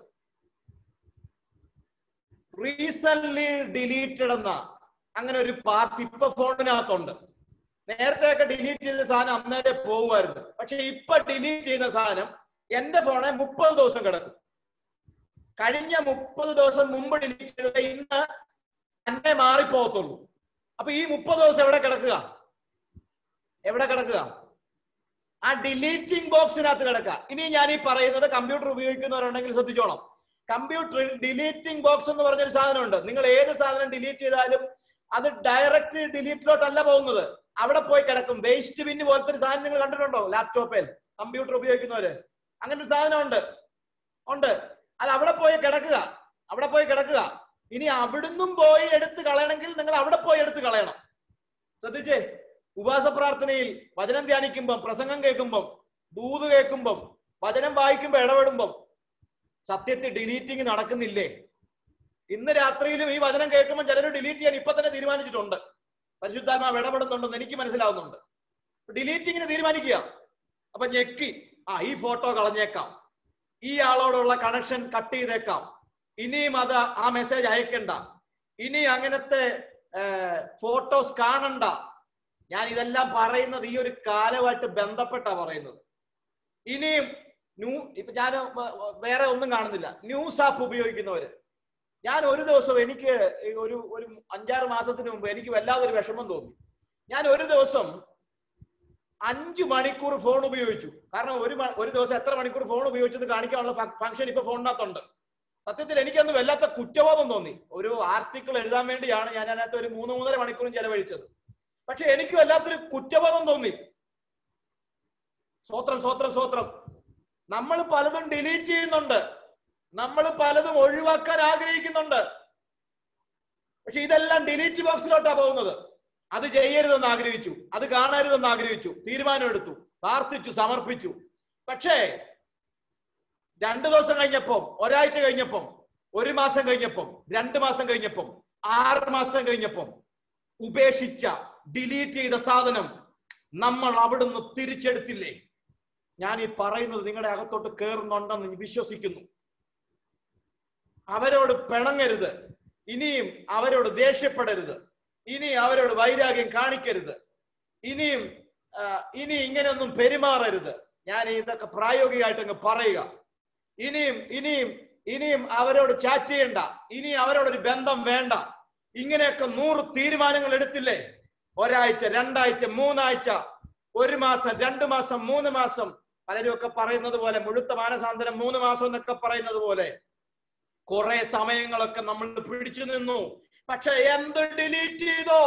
റീസെന്റ് ഡിലീറ്റഡ് എന്ന അങ്ങനെ ഒരു പാർട്ടി ഇപ്പൊ ഫോണിനകത്തുണ്ട്. നേരത്തെ ഒക്കെ ഡിലീറ്റ് ചെയ്ത സാധനം അന്നേരെ പോകുമായിരുന്നു. പക്ഷെ ഇപ്പൊ ഡിലീറ്റ് ചെയ്യുന്ന സാധനം എന്റെ ഫോണെ മുപ്പത് ദിവസം കിടക്കും. കഴിഞ്ഞ മുപ്പത് ദിവസം മുമ്പ് ഡിലീറ്റ് ചെയ്തത് ഇന്ന് തന്നെ മാറിപ്പോകത്തുള്ളൂ. അപ്പൊ ഈ മുപ്പത് ദിവസം എവിടെ കിടക്കുക? എവിടെ കിടക്കുക? ആ ഡിലീറ്റിംഗ് ബോക്സിനകത്ത് കിടക്കുക. ഇനി ഞാൻ ഈ പറയുന്നത് കമ്പ്യൂട്ടർ ഉപയോഗിക്കുന്നവരുണ്ടെങ്കിൽ ശ്രദ്ധിച്ചോണം. കമ്പ്യൂട്ടറിൽ ഡിലീറ്റിംഗ് ബോക്സ് എന്ന് പറഞ്ഞൊരു സാധനമുണ്ട്. നിങ്ങൾ ഏത് സാധനം ഡിലീറ്റ് ചെയ്താലും അത് ഡയറക്റ്റ് ഡിലീറ്റിലോട്ടല്ല പോകുന്നത്, അവിടെ പോയി കിടക്കും. വേസ്റ്റ് ബിന്ന് പോലത്തെ ഒരു സാധനം നിങ്ങൾ കണ്ടിട്ടുണ്ടോ? ലാപ്ടോപ്പിൽ കമ്പ്യൂട്ടർ ഉപയോഗിക്കുന്നവര് അങ്ങനെ ഒരു സാധനം ഉണ്ട് ഉണ്ട് അത് അവിടെ പോയി കിടക്കുക, അവിടെ പോയി കിടക്കുക. ഇനി അവിടുന്നും പോയി എടുത്ത് കളയണമെങ്കിൽ നിങ്ങൾ അവിടെ പോയി എടുത്ത് കളയണം. ശ്രദ്ധിച്ചേ. ഉപവാസ പ്രാർത്ഥനയിൽ വചനം ധ്യാനിക്കുമ്പം, പ്രസംഗം കേൾക്കുമ്പം, ദൂത് കേൾക്കുമ്പം, വചനം വായിക്കുമ്പോൾ, ഇടപെടുമ്പം സത്യത്തിൽ ഡിലീറ്റിംഗ് നടക്കുന്നില്ലേ? ഇന്ന് രാത്രിയിലും ഈ വചനം കേൾക്കുമ്പോൾ ചിലർ ഡിലീറ്റ് ചെയ്യാൻ ഇപ്പൊ തന്നെ തീരുമാനിച്ചിട്ടുണ്ട്. പരിശുദ്ധാത്മാവ് ഇടപെടുന്നുണ്ടെന്ന് എനിക്ക് മനസ്സിലാവുന്നുണ്ട്. ഡിലീറ്റിങ്ങിന് തീരുമാനിക്കുക. അപ്പൊ ഞെക്കി, ആ ഈ ഫോട്ടോ കളഞ്ഞേക്കാം, ഈ ആളോടുള്ള കണക്ഷൻ കട്ട് ചെയ്തേക്കാം, ഇനിയും അത് ആ മെസ്സേജ് അയക്കണ്ട, ഇനി അങ്ങനത്തെ ഫോട്ടോസ് കാണണ്ട. ഞാൻ ഇതെല്ലാം പറയുന്നത് ഈ ഒരു കാലമായിട്ട് ബന്ധപ്പെട്ടാ പറയുന്നത്. ഇനിയും ന്യൂ ഇപ്പൊ ഞാൻ വേറെ ഒന്നും കാണുന്നില്ല. ന്യൂസ് ആപ്പ് ഉപയോഗിക്കുന്നവര്, ഞാൻ ഒരു ദിവസം എനിക്ക് ഒരു ഒരു അഞ്ചാറ് മാസത്തിന് മുമ്പ് എനിക്ക് വല്ലാതൊരു വിഷമം തോന്നി. ഞാൻ ഒരു ദിവസം അഞ്ചു മണിക്കൂർ ഫോൺ ഉപയോഗിച്ചു. കാരണം ഒരു ഒരു ദിവസം എത്ര മണിക്കൂർ ഫോൺ ഉപയോഗിച്ചത് കാണിക്കാനുള്ള ഫംഗ്ഷൻ ഇപ്പൊ ഫോണിനകത്തുണ്ട്. സത്യത്തിൽ എനിക്കന്ന് വല്ലാത്ത കുറ്റബോധം തോന്നി. ഒരു ആർട്ടിക്കിൾ എഴുതാൻ വേണ്ടിയാണ് ഞാൻ അതിനകത്ത് ഒരു മൂന്ന് മൂന്നര മണിക്കൂറും ചെലവഴിച്ചത്. പക്ഷെ എനിക്ക് വല്ലാത്തൊരു കുറ്റബോധം തോന്നി. സ്വോത്രം സ്വോത്രം സ്വോത്രം. നമ്മൾ പലതും ഡിലീറ്റ് ചെയ്യുന്നുണ്ട്, നമ്മൾ പലതും ഒഴിവാക്കാൻ ആഗ്രഹിക്കുന്നുണ്ട്. പക്ഷെ ഇതെല്ലാം ഡിലീറ്റ് ബോക്സിലോട്ടാ പോകുന്നത്. അത് ചെയ്യരുതെന്ന് ആഗ്രഹിച്ചു, അത് കാണരുതെന്ന് ആഗ്രഹിച്ചു, തീരുമാനമെടുത്തു, പ്രാർത്ഥിച്ചു, സമർപ്പിച്ചു. പക്ഷേ രണ്ടു ദിവസം കഴിഞ്ഞപ്പം, ഒരാഴ്ച കഴിഞ്ഞപ്പം, ഒരു മാസം കഴിഞ്ഞപ്പം, രണ്ടു മാസം കഴിഞ്ഞപ്പം, ആറ് മാസം കഴിഞ്ഞപ്പം ഉപേക്ഷിച്ച ഡിലീറ്റ് ചെയ്ത സാധനം നമ്മൾ അവിടുന്ന് തിരിച്ചെടുത്തില്ലേ? ഞാൻ ഈ പറയുന്നത് നിങ്ങളുടെ അകത്തോട്ട് കയറുന്നുണ്ടെന്ന് വിശ്വസിക്കുന്നു. അവരോട് പിണങ്ങരുത്, ഇനിയും അവരോട് ദേഷ്യപ്പെടരുത്, ഇനി അവരോട് വൈരാഗ്യം കാണിക്കരുത്, ഇനിയും ഇനി ഇങ്ങനെയൊന്നും പെരുമാറരുത്. ഞാൻ ഇതൊക്കെ പ്രായോഗികമായിട്ട് അങ്ങ് പറയുക. ഇനിയും ഇനിയും ഇനിയും അവരോട് ചാറ്റ് ചെയ്യണ്ട, ഇനി അവരോടൊരു ബന്ധം വേണ്ട. ഇങ്ങനെയൊക്കെ നൂറ് തീരുമാനങ്ങൾ എടുത്തില്ലേ? ഒരാഴ്ച, രണ്ടാഴ്ച, മൂന്നാഴ്ച, ഒരു മാസം, രണ്ടു മാസം, മൂന്ന് മാസം, പലരും ഒക്കെ പറയുന്നത് പോലെ മുഴുത്ത മാനസാന്തരം മൂന്ന് മാസം എന്നൊക്കെ പറയുന്നത് പോലെ കുറെ സമയങ്ങളൊക്കെ നമ്മൾ പിടിച്ചു നിന്നു. പക്ഷെ എന്ത് ഡിലീറ്റ് ചെയ്തോ?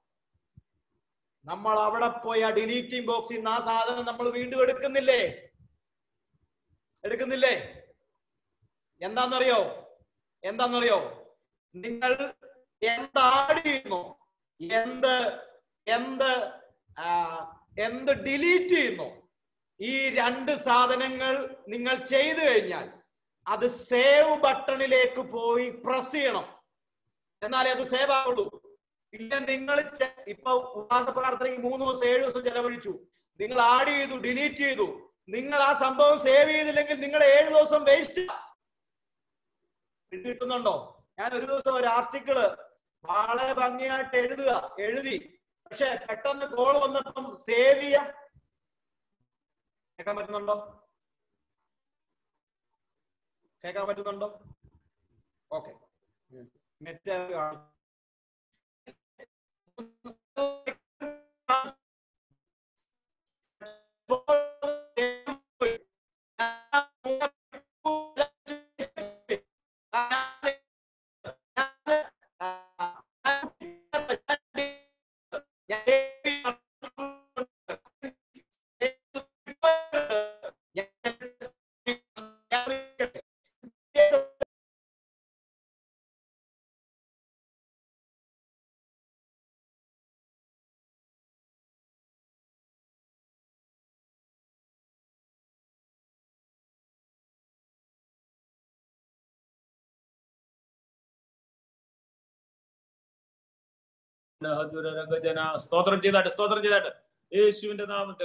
നമ്മൾ അവിടെ പോയി ആ ഡിലീറ്റിംഗ് ബോക്സിൽ നിന്ന് ആ സാധനം നമ്മൾ വീണ്ടും എടുക്കുന്നില്ലേ? എടുക്കുന്നില്ലേ? എന്താന്നറിയോ? എന്താന്നറിയോ? നിങ്ങൾ എന്ത് ആഡ് ചെയ്യുന്നു, എന്ത് എന്ത് എന്ത് ഡിലീറ്റ് ചെയ്യുന്നു, ഈ രണ്ട് സാധനങ്ങൾ നിങ്ങൾ ചെയ്തു കഴിഞ്ഞാൽ അത് സേവ് ബട്ടണിലേക്ക് പോയി പ്രസ് ചെയ്യണം. എന്നാലേ അത് സേവ് ആവുള്ളൂ. ഇല്ല, നിങ്ങൾ ഇപ്പൊ ഉപവാസ പ്രാർത്ഥനയ്ക്ക് മൂന്ന് ദിവസം ഏഴു ദിവസം ചെലവഴിച്ചു, നിങ്ങൾ ആഡ് ചെയ്തു, ഡിലീറ്റ് ചെയ്തു, നിങ്ങൾ ആ സംഭവം സേവ് ചെയ്തില്ലെങ്കിൽ നിങ്ങൾ ഏഴു ദിവസം വേസ്റ്റ്. കിട്ടുന്നുണ്ടോ? ഞാൻ ഒരു ദിവസം ഒരു ആർട്ടിക്കിള് വളരെ ഭംഗിയായിട്ട് എഴുതുക എഴുതി പക്ഷെ പെട്ടെന്ന് കോൾ വന്നപ്പം സേവ് ചെയ്യാം. കേൾക്കാൻ പറ്റുന്നുണ്ടോ? കേൾക്കാൻ പറ്റുന്നുണ്ടോ? ഓക്കെ. നെറ്റ് സ്തോത്രം ചെയ്താട്ട് സ്തോത്രം ചെയ്താട്ട് യേശുവിന്റെ നാമത്തിൽ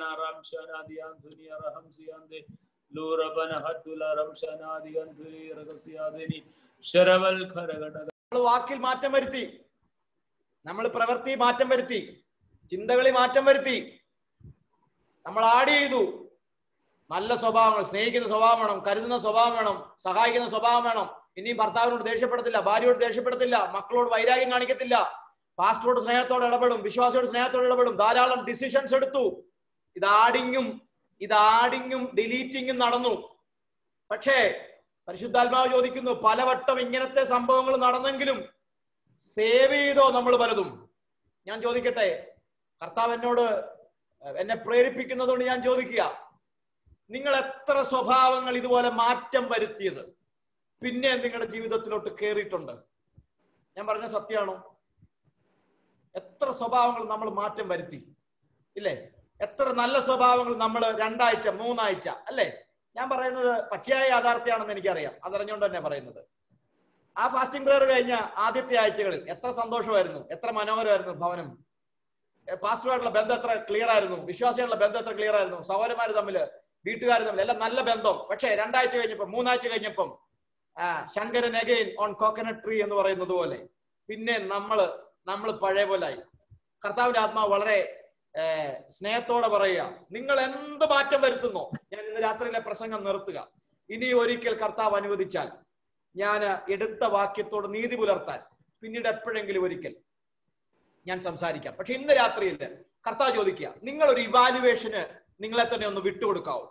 വാക്കിൽ മാറ്റം വരുത്തി, നമ്മൾ പ്രവൃത്തി മാറ്റം വരുത്തി, ചിന്തകളിൽ മാറ്റം വരുത്തി, നമ്മൾ ആഡ് ചെയ്തു. നല്ല സ്വഭാവങ്ങൾ, സ്നേഹിക്കുന്ന സ്വഭാവം വേണം, കരുതുന്ന സ്വഭാവം വേണം, സഹായിക്കുന്ന സ്വഭാവം വേണം. ഇനിയും ഭർത്താവിനോട് ദേഷ്യപ്പെടത്തില്ല, ഭാര്യയോട് ദേഷ്യപ്പെടത്തില്ല, മക്കളോട് വൈരാഗ്യം കാണിക്കത്തില്ല, പാസ്റ്ററോട് സ്നേഹത്തോടെ ഇടപെടും, വിശ്വാസിയോട് സ്നേഹത്തോടെ ഇടപെടും. ധാരാളം ഡിസിഷൻസ് എടുത്തു. ഇത് ആഡിങ്ങും ഇത് ആഡിങ്ങും ഡിലീറ്റിങ്ങും നടന്നു. പക്ഷേ പരിശുദ്ധാത്മാവ് ചോദിക്കുന്നു, പലവട്ടം ഇങ്ങനത്തെ സംഭവങ്ങൾ നടന്നെങ്കിലും സേവ് ചെയ്തോ നമ്മൾ പലതും? ഞാൻ ചോദിക്കട്ടെ, കർത്താവ് എന്നോട് എന്നെ പ്രേരിപ്പിക്കുന്നതുകൊണ്ട് ഞാൻ ചോദിക്കുക, നിങ്ങൾ എത്ര സ്വഭാവങ്ങൾ ഇതുപോലെ മാറ്റം വരുത്തിയത് പിന്നെ നിങ്ങളുടെ ജീവിതത്തിലോട്ട് കയറിയിട്ടുണ്ട്? ഞാൻ പറഞ്ഞ സത്യമാണോ? എത്ര സ്വഭാവങ്ങൾ നമ്മൾ മാറ്റം വരുത്തി ഇല്ലേ? എത്ര നല്ല സ്വഭാവങ്ങൾ നമ്മൾ രണ്ടാഴ്ച മൂന്നാഴ്ച അല്ലേ? ഞാൻ പറയുന്നത് പച്ചയായ യാഥാർത്ഥ്യമാണെന്ന് എനിക്കറിയാം, അതറിഞ്ഞുകൊണ്ട് തന്നെ പറയുന്നത്. ആ ഫാസ്റ്റിംഗ് പ്രെയർ കഴിഞ്ഞ ആദ്യത്തെ ആഴ്ചകളിൽ എത്ര സന്തോഷമായിരുന്നു, എത്ര മനോഹരമായിരുന്നു ഭവനം. പാസ്റ്ററുമായിട്ടുള്ള ബന്ധം എത്ര ക്ലിയർ ആയിരുന്നു, വിശ്വാസികളുടെ ബന്ധം എത്ര ക്ലിയർ ആയിരുന്നു, സഹോദരന്മാർ തമ്മിൽ വീട്ടുകാർ തമ്മിൽ എല്ലാം നല്ല ബന്ധം. പക്ഷെ രണ്ടാഴ്ച കഴിഞ്ഞപ്പം മൂന്നാഴ്ച കഴിഞ്ഞപ്പം ആ Shankaran again on coconut tree എന്ന് പറയുന്നത് പോലെ പിന്നെ നമ്മള് നമ്മൾ പഴയ പോലായി. കർത്താവിന്റെ ആത്മാവ് വളരെ സ്നേഹത്തോടെ പറയുക, നിങ്ങൾ എന്ത് മാറ്റം വരുത്തുന്നോ, ഞാൻ ഇന്ന് രാത്രിയിലെ പ്രസംഗം നിർത്തുക. ഇനി ഒരിക്കൽ കർത്താവ് അനുവദിച്ചാൽ ഞാൻ എടുത്ത വാക്യത്തോട് നീതി പുലർത്താൻ പിന്നീട് എപ്പോഴെങ്കിലും ഒരിക്കൽ ഞാൻ സംസാരിക്കാം. പക്ഷെ ഇന്ന് രാത്രിയിൽ കർത്താവ് ചോദിക്കുക, നിങ്ങളൊരു ഇവാലുവേഷന് നിങ്ങളെ തന്നെ ഒന്ന് വിട്ടുകൊടുക്കാവോ?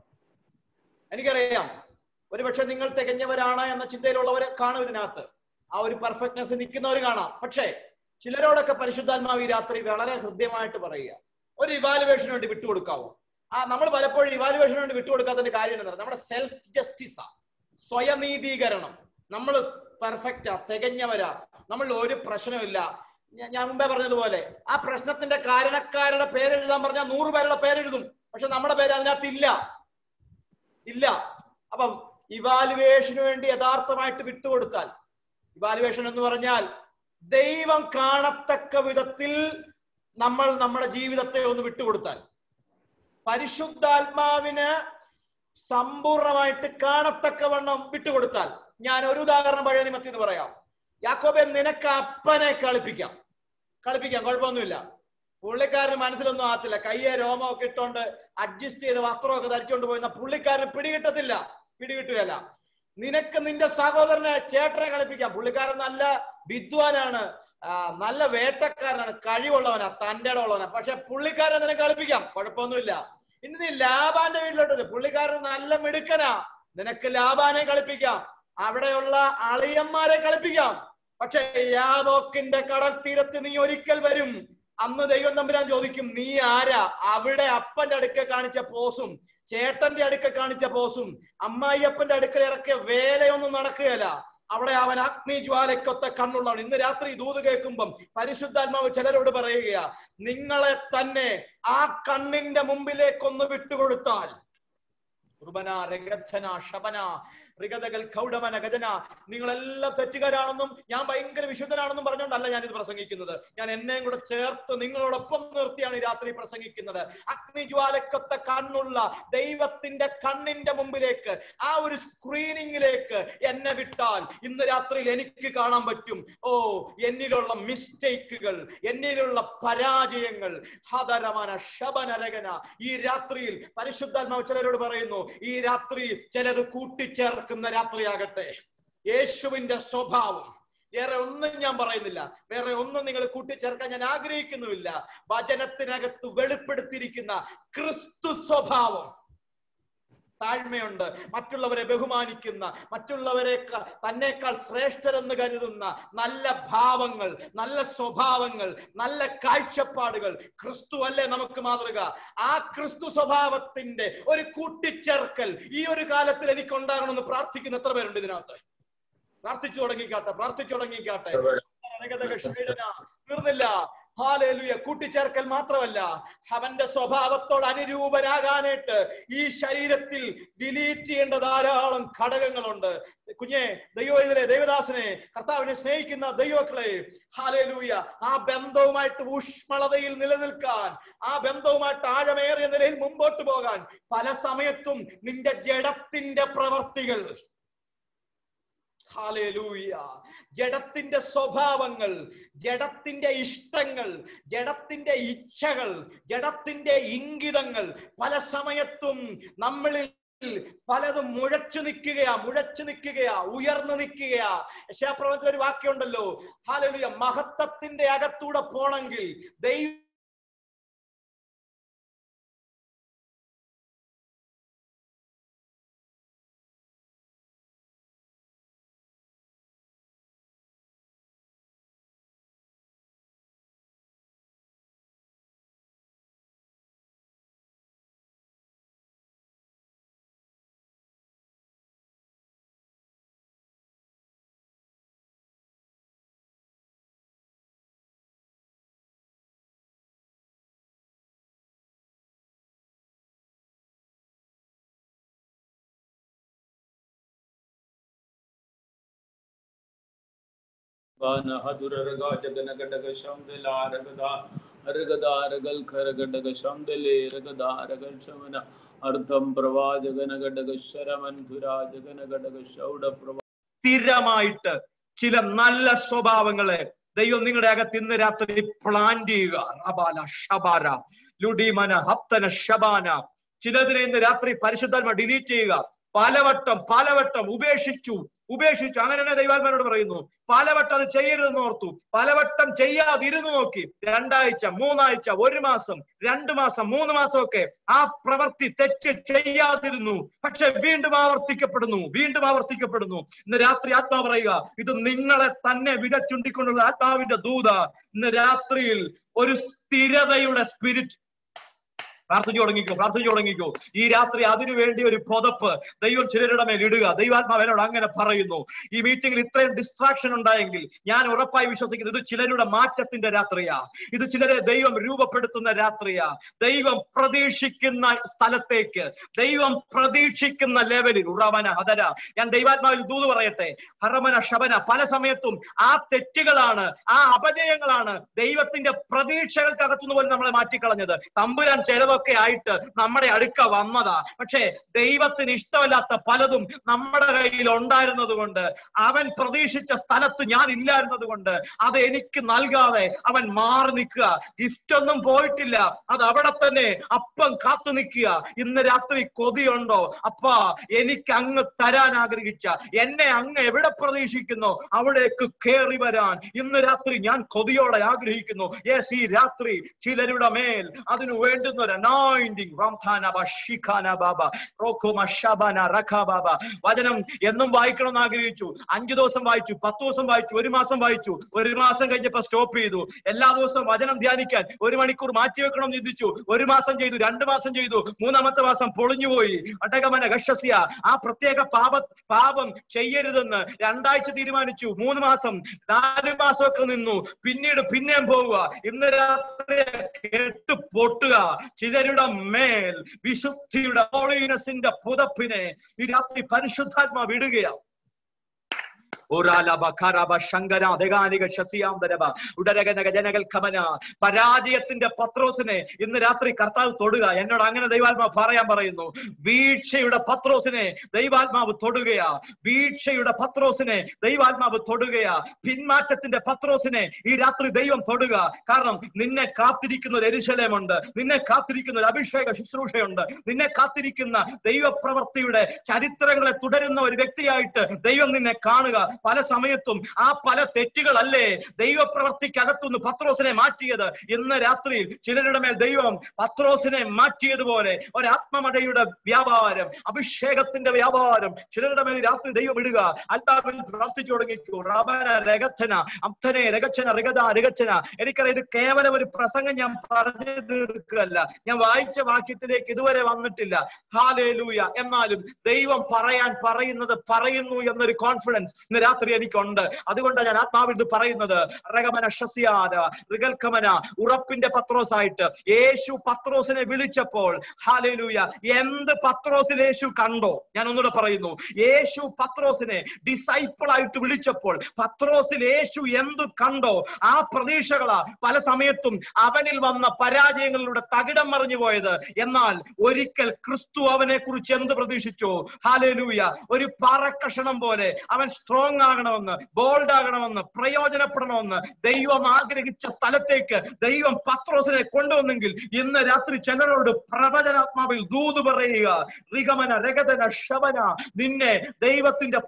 എനിക്കറിയാം ഒരുപക്ഷെ നിങ്ങൾ തികഞ്ഞവരാണ് എന്ന ചിന്തയിലുള്ളവർ കാണും ഇതിനകത്ത്, ആ ഒരു പെർഫെക്റ്റ്നെസ് നിൽക്കുന്നവർ കാണാം. പക്ഷേ ചിലരോടൊക്കെ പരിശുദ്ധാത്മാവ് ഈ രാത്രി വളരെ ഹൃദ്യമായിട്ട് പറയുക, ഒരു ഇവാലുവേഷന് വേണ്ടി വിട്ടുകൊടുക്കാവോ? ആ നമ്മൾ പലപ്പോഴും ഇവാലുവേഷന് വേണ്ടി വിട്ടുകൊടുക്കാത്തതിന്റെ കാര്യം എന്താ? നമ്മുടെ സെൽഫ് ജസ്റ്റിസാ, സ്വയനീതീകരണം. നമ്മൾ പെർഫെക്റ്റാ, തികഞ്ഞവരാ, നമ്മൾ ഒരു പ്രശ്നമില്ല. ഞാൻ മുമ്പേ പറഞ്ഞതുപോലെ ആ പ്രശ്നത്തിന്റെ കാരണക്കാരുടെ പേരെഴുതാൻ പറഞ്ഞാൽ നൂറ് പേരുടെ പേരെഴുതും, പക്ഷെ നമ്മുടെ പേര് അതിനകത്ത് ഇല്ല ഇല്ല അപ്പം ഇവാലുവേഷന് വേണ്ടി യഥാർത്ഥമായിട്ട് വിട്ടുകൊടുത്താൽ, ഇവാലുവേഷൻ എന്ന് പറഞ്ഞാൽ ദൈവം കാണത്തക്ക വിധത്തിൽ നമ്മൾ നമ്മുടെ ജീവിതത്തെ ഒന്ന് വിട്ടുകൊടുത്താൽ, പരിശുദ്ധാത്മാവിന് സമ്പൂർണമായിട്ട് കാണത്തക്കവണ്ണം വിട്ടുകൊടുത്താൽ. ഞാൻ ഒരു ഉദാഹരണം പഴയ നിമിത്തം എന്ന് പറയാം. യാക്കോബെ, നിനക്ക് അപ്പനെ കളിപ്പിക്കാം കളിപ്പിക്കാം കുഴപ്പമൊന്നുമില്ല. പുള്ളിക്കാരന് മനസ്സിലൊന്നും ആകത്തില്ല. കയ്യെ രോമമൊക്കെ ഇട്ടോണ്ട് അഡ്ജസ്റ്റ് ചെയ്ത് വസ്ത്രമൊക്കെ ധരിച്ചോണ്ട് പോയിരുന്ന പുള്ളിക്കാരന് പിടികിട്ടത്തില്ല പിടികിട്ടുകയല്ല. നിനക്ക് നിന്റെ സഹോദരനെ ചേട്ടനെ കളിപ്പിക്കാം. പുള്ളിക്കാരൻ നല്ല വിദ്വാനാണ്, നല്ല വേട്ടക്കാരനാണ്, കഴിവുള്ളവനാ, തൻ്റെ ഉള്ളവനാ. പക്ഷെ പുള്ളിക്കാരനെ നിനക്ക് കളിപ്പിക്കാം, കുഴപ്പമൊന്നുമില്ല. ഇനി നീ ലാബാന്റെ വീട്ടിലോട്ട്, പുള്ളിക്കാരൻ നല്ല മിടുക്കനാ, നിനക്ക് ലാബാനെ കളിപ്പിക്കാം, അവിടെയുള്ള അളിയന്മാരെ കളിപ്പിക്കാം. പക്ഷെ യാബോക്കിന്റെ കടൽ തീരത്ത് നീ ഒരിക്കൽ വരും, അന്ന് ദൈവം തമ്പുരാൻ ചോദിക്കും, നീ ആരാ? അവിടെ അപ്പന്റെ അടുക്ക കാണിച്ച പോസും ചേട്ടന്റെ അടുക്ക കാണിച്ച പോസും അമ്മായിയപ്പന്റെ അടുക്കൽ ഇറക്കിയ വേലയൊന്നും നടക്കുകയല്ല. അവിടെ അവൻ അഗ്നിജ്വാലയ്ക്കൊത്ത കണ്ണുള്ളവൻ. ഇന്ന് രാത്രി ദൂത് കേൾക്കുമ്പം പരിശുദ്ധാത്മാവ് ചിലരോട് പറയുകയാ, നിങ്ങളെ തന്നെ ആ കണ്ണിന്റെ മുമ്പിലേക്കൊന്ന് വിട്ടുകൊടുത്താൽ, നിങ്ങളെല്ലാം തെറ്റുകാരാണെന്നും ഞാൻ ഭയങ്കര വിശുദ്ധനാണെന്നും പറഞ്ഞുകൊണ്ടല്ല ഞാനിത് പ്രസംഗിക്കുന്നത്. ഞാൻ എന്നെയും കൂടെ ചേർത്ത് നിങ്ങളോടൊപ്പം നിർത്തിയാണ് ഈ രാത്രി പ്രസംഗിക്കുന്നത്. അഗ്നിജ്വാലക്കൊത്ത കണ്ണുള്ള ദൈവത്തിന്റെ കണ്ണിന്റെ മുമ്പിലേക്ക്, ആ ഒരു സ്ക്രീനിങ്ങിലേക്ക് എന്നെ വിട്ടാൽ ഇന്ന് രാത്രിയിൽ എനിക്ക് കാണാൻ പറ്റും, ഓ എന്നിലുള്ള മിസ്റ്റേക്കുകൾ, എന്നിലുള്ള പരാജയങ്ങൾ. ഹദരമന ശബനരകന. ഈ രാത്രിയിൽ പരിശുദ്ധാത്മാവ് ചിലരോട് പറയുന്നു, ഈ രാത്രി ചിലത് കൂട്ടിച്ചേർക്കുന്ന രാത്രിയാകട്ടെ. യേശുവിന്റെ സ്വഭാവം, വേറെ ഒന്നും ഞാൻ പറയുന്നില്ല, വേറെ ഒന്നും നിങ്ങൾ കൂട്ടിച്ചേർക്കാൻ ഞാൻ ആഗ്രഹിക്കുന്നുമില്ല. വചനത്തിനകത്ത് വെളിപ്പെടുത്തിയിരിക്കുന്ന ക്രിസ്തു സ്വഭാവം, താഴ്മയുണ്ട്, മറ്റുള്ളവരെ ബഹുമാനിക്കുന്ന, മറ്റുള്ളവരെ തന്നേക്കാൾ ശ്രേഷ്ഠരെന്ന് കരുതുന്ന നല്ല ഭാവങ്ങൾ, നല്ല സ്വഭാവങ്ങൾ, നല്ല കാഴ്ചപ്പാടുകൾ. ക്രിസ്തു അല്ലേ നമുക്ക് മാതൃക? ആ ക്രിസ്തു സ്വഭാവത്തിന്റെ ഒരു കൂട്ടിച്ചേർക്കൽ ഈ ഒരു കാലത്തിൽ എനിക്ക് ഉണ്ടാകണമെന്ന് പ്രാർത്ഥിക്കുന്ന എത്ര പേരുണ്ട് ഇതിനകത്ത്? പ്രാർത്ഥിച്ചു തുടങ്ങിക്കാട്ടെ, പ്രാർത്ഥിച്ചു തുടങ്ങിക്കാട്ടെ. തീർന്നില്ല. ഹല്ലേലൂയ. കൂട്ടിച്ചേർക്കൽ മാത്രമല്ല, അവന്റെ സ്വഭാവത്തോട് അനുരൂപരാകാനായിട്ട് ഈ ശരീരത്തിൽ ഡിലീറ്റ് ചെയ്യേണ്ട ധാരാളം ഘടകങ്ങളുണ്ട്. കുഞ്ഞെ, ദൈവത്തിലെ ദൈവദാസനെ, കർത്താവിനെ സ്നേഹിക്കുന്ന ദൈവക്കളെ, ഹല്ലേലൂയ, ആ ബന്ധവുമായിട്ട് ഊഷ്മളതയിൽ നിലനിൽക്കാൻ, ആ ബന്ധവുമായിട്ട് ആഴമേറിയ നിലയിൽ മുമ്പോട്ട് പോകാൻ പല സമയത്തും നിന്റെ ജഡത്തിന്റെ പ്രവർത്തികൾ, ഹല്ലേലൂയ, ജഡത്തിന്റെ സ്വഭാവങ്ങൾ, ജഡത്തിന്റെ ഇഷ്ടങ്ങൾ, ജഡത്തിന്റെ ഇച്ഛകൾ, ജഡത്തിന്റെ ഇംഗിതങ്ങൾ പല സമയത്തും നമ്മളിൽ പലതും മുഴച്ചു നിൽക്കുകയാ മുഴച്ചു നിൽക്കുകയാ ഉയർന്നു നിൽക്കുകയാ. യശയ്യാപ്രവചനത്തിൽ ഒരു വാക്യമുണ്ടല്ലോ, ഹല്ലേലൂയ, മഹത്വത്തിന്റെ അകത്തൂടെ പോണെങ്കിൽ ദൈവം Banahadurarga Jaganagadaga Shamdela Ragada Ragada Ragal Karagadaga Shamdele Ragada Ragal Shamana അർത്ഥം പ്രവാചകന ഘടക ശരമന്ധുരാ ജഗന ഘടക ശൗഡ പ്രവാ സ്ഥിരമായിട്ട് ചില നല്ല സ്വഭാവങ്ങളെ ദൈവം നിങ്ങളുടെ അകത്ത് ഇന്ന് രാത്രി പ്ലാന്റ് ചെയ്യുക. റബാല ഷബാര ലുഡിമന ഹപ്തന ഷബാന. ചിലതിനെ ഇന്ന് രാത്രി പരിശുദ്ധാത്മ ഡിലീറ്റ് ചെയ്യുക. പലവട്ടം പലവട്ടം ഉപേക്ഷിച്ചു ഉപേക്ഷിച്ചു അങ്ങനെ തന്നെ ദൈവാത്മാനോട് പറയുന്നു. പലവട്ടം അത് ചെയ്യരുതെന്ന് ഓർത്തു, പലവട്ടം ചെയ്യാതിരുന്നു നോക്കി. രണ്ടാഴ്ച, മൂന്നാഴ്ച, ഒരു മാസം, രണ്ടു മാസം, മൂന്ന് മാസം ഒക്കെ ആ പ്രവൃത്തി തെറ്റ് ചെയ്യാതിരുന്നു. പക്ഷെ വീണ്ടും ആവർത്തിക്കപ്പെടുന്നു, വീണ്ടും ആവർത്തിക്കപ്പെടുന്നു. ഇന്ന് രാത്രി ആത്മാവ് പറയുക, ഇത് നിങ്ങളെ തന്നെ വിരച്ചുണ്ടിക്കൊണ്ടുള്ള ആത്മാവിന്റെ ദൂത. ഇന്ന് രാത്രിയിൽ ഒരു സ്ഥിരതയുടെ സ്പിരിറ്റ് പ്രാർത്ഥിച്ചു തുടങ്ങിക്കോ, പ്രാർത്ഥിച്ചു തുടങ്ങിക്കോ. ഈ രാത്രി അതിനു വേണ്ടി ഒരു പുതപ്പ് ദൈവം ചിലരുടെ മേൽ ഇടുക. ദൈവാത്മാവ് എന്നോട് അങ്ങനെ പറയുന്നു. ഈ മീറ്റിംഗിൽ ഇത്രയും ഡിസ്ട്രാക്ഷൻ ഉണ്ടായെങ്കിൽ ഞാൻ ഉറപ്പായി വിശ്വസിക്കുന്നത് ഇത് ചിലരുടെ മാറ്റത്തിന്റെ രാത്രിയാ. ഇത് ചിലരെ ദൈവം രൂപപ്പെടുത്തുന്ന രാത്രിയാ. ദൈവം പ്രതീക്ഷിക്കുന്ന സ്ഥലത്തേക്ക്, ദൈവം പ്രതീക്ഷിക്കുന്ന ലെവലിൽ ഉറവന ഹതര. ഞാൻ ദൈവാത്മാവിൽ ദൂത് പറയട്ടെ, ഹറമന ശബന. പല സമയത്തും ആ തെറ്റുകളാണ്, ആ അപജയങ്ങളാണ് ദൈവത്തിന്റെ പ്രതീക്ഷകൾക്കകത്തുനിന്ന് പോലും നമ്മളെ മാറ്റിക്കളഞ്ഞത്. തമ്പുരാൻ ചിലതൊക്കെ ആയിട്ട് നമ്മുടെ അടുക്ക വന്നതാ. പക്ഷേ ദൈവത്തിന് ഇഷ്ടമല്ലാത്ത പലതും നമ്മുടെ കയ്യിൽ ഉണ്ടായിരുന്നത് കൊണ്ട്, അവൻ പ്രതീക്ഷിച്ച സ്ഥലത്ത് ഞാൻ ഇല്ലായിരുന്നത് കൊണ്ട് അത് എനിക്ക് നൽകാതെ അവൻ മാറി നിൽക്കുക. ഗിഫ്റ്റ് ഒന്നും പോയിട്ടില്ല, അത് അവിടെ തന്നെ അപ്പം കാത്തു നിൽക്കുക. ഇന്ന് രാത്രി കൊതിയുണ്ടോ? അപ്പാ, എനിക്ക് അങ്ങ് തരാൻ ആഗ്രഹിച്ച, എന്നെ അങ്ങ് എവിടെ പ്രതീക്ഷിക്കുന്നു അവിടേക്ക് കയറി വരാൻ ഇന്ന് രാത്രി ഞാൻ കൊതിയോടെ ആഗ്രഹിക്കുന്നു. യെസ്, ഈ രാത്രി ചിലരുടെ മേൽ അതിനു വേണ്ടുന്ന ഒരു anointing. വചനം എന്നും വായിക്കണമെന്ന് ആഗ്രഹിച്ചു. അഞ്ചു ദിവസം വായിച്ചു, പത്ത് ദിവസം വായിച്ചു, ഒരു മാസം വായിച്ചു. ഒരു മാസം കഴിഞ്ഞപ്പോ സ്റ്റോപ്പ് ചെയ്തു. എല്ലാ ദിവസവും വചനം ധ്യാനിക്കാൻ ഒരു മണിക്കൂർ മാറ്റിവെക്കണം ചിന്തിച്ചു. ഒരു മാസം ചെയ്തു, രണ്ടു മാസം ചെയ്തു, മൂന്നാമത്തെ മാസം പൊളിഞ്ഞുപോയി. അട്ടകമന ഗഷസ്യ. ആ പ്രത്യേക പാപ പാപം ചെയ്യരുതെന്ന് രണ്ടാഴ്ച തീരുമാനിച്ചു. മൂന്ന് മാസം, നാല് മാസമൊക്കെ നിന്നു. പിന്നീട് പിന്നെയും പോവുക. ഇന്ന് രാത്രി കേട്ട് പൊട്ടുക. ചിലരുടെ മേൽ വിശുദ്ധിയുടെ ഹോളിനെസിന്റെ പുതപ്പിനെ ഈ രാത്രി പരിശുദ്ധാത്മാ വിടുകയാണ്. പരാജയത്തിന്റെ പത്രോസിനെ ഇന്ന് രാത്രി കർത്താവ് തൊടുക. എന്നോട് അങ്ങനെ ദൈവാത്മാവ് പറയാൻ പറയുന്നു. വീഴ്ചയുടെ പത്രോസിനെ ദൈവാത്മാവ് തൊടുകയാ. വീഴ്ചയുടെ പത്രോസിനെ ദൈവാത്മാവ് തൊടുകയാ. പിന്മാറ്റത്തിന്റെ പത്രോസിനെ ഈ രാത്രി ദൈവം തൊടുക. കാരണം നിന്നെ കാത്തിരിക്കുന്ന ഒരു യെരൂശലേമുണ്ട്, നിന്നെ കാത്തിരിക്കുന്ന ഒരു അഭിഷേക ശുശ്രൂഷയുണ്ട്, നിന്നെ കാത്തിരിക്കുന്ന ദൈവപ്രവൃത്തിയുടെ ചരിത്രങ്ങളെ തുടരുന്ന ഒരു വ്യക്തിയായിട്ട് ദൈവം നിന്നെ കാണുക. പല സമയത്തും ആ പല തെറ്റുകളല്ലേ ദൈവപ്രവൃത്തിക്കകത്തുനിന്ന് പത്രോസിനെ മാറ്റിയത്. ഇന്ന് രാത്രിയിൽ ചിലരുടെ മേൽ ദൈവം പത്രോസിനെ മാറ്റിയതുപോലെ ഒരാത്മമഴയുടെ വ്യാപാരം, അഭിഷേകത്തിന്റെ വ്യാപാരം ചിലരുടെ മേൽ രാത്രി ദൈവം ഇടുക. ആത്മാവിൽ പ്രാർത്ഥിച്ചു തുടങ്ങിക്കൂ. റബന രഗഥന അംഥനെ രഗച്ചന രഗത രഗച്ചന. എനിക്കറിയാം ഇത് കേവലം ഒരു പ്രസംഗം ഞാൻ പറഞ്ഞു തീർക്കുകയല്ല, ഞാൻ വായിച്ച വാക്യത്തിലേക്ക് ഇതുവരെ വന്നിട്ടില്ല. ഹാലേലൂയ. എന്നാലും ദൈവം പറയാൻ പറയുന്നത് പറയുന്നു എന്നൊരു കോൺഫിഡൻസ് ഇന്ന് രാത്രി എനിക്കുണ്ട്. അതുകൊണ്ടാണ് ഞാൻ ആത്മാവിൽ ഇത് പറയുന്നത്. റഗമന ശസ്യാന ഋഗൽക്കമന. ഉറപ്പിന്റെ പത്രോസായിട്ട് യേശു പത്രോസിനെ വിളിച്ചപ്പോൾ, ഹാലേലൂയ, എന്ത് പത്രോസിൽ യേശു കണ്ടോ? ഞാൻ ഒന്നുകൂടെ പറയുന്നു. യേശു പത്രോസിനെ ഡിസൈപ്പിൾ ആയിട്ട് വിളിച്ചപ്പോൾ പത്രോസിൽ യേശു എന്ത് കണ്ടോ ആ പ്രതീക്ഷകളാ പല സമയത്തും അവനിൽ വന്ന പരാജയങ്ങളിലൂടെ തകിടം മറിഞ്ഞു പോയത്. എന്നാൽ ഒരിക്കൽ ക്രിസ്തു അവനെ കുറിച്ച് എന്ത് പ്രതീക്ഷിച്ചോ? ഹാലേലൂയ. ഒരു പാറക്കഷണം പോലെ അവൻ സ്ട്രോങ് ആകണമെന്ന്, ബോൾഡ് ആകണമെന്ന്, പ്രയോജനപ്പെടണമെന്ന് ദൈവം ആഗ്രഹിച്ച സ്ഥലത്തേക്ക് ദൈവം പത്രോസിനെ കൊണ്ടുവന്നെങ്കിൽ ഇന്ന് രാത്രി ചിലരോട് പ്രവചനാത്മാവിൽ ദൂത് പറയുക. റിഗമന രഗതന ശബന. നിന്നെ ദൈവത്തിന്റെ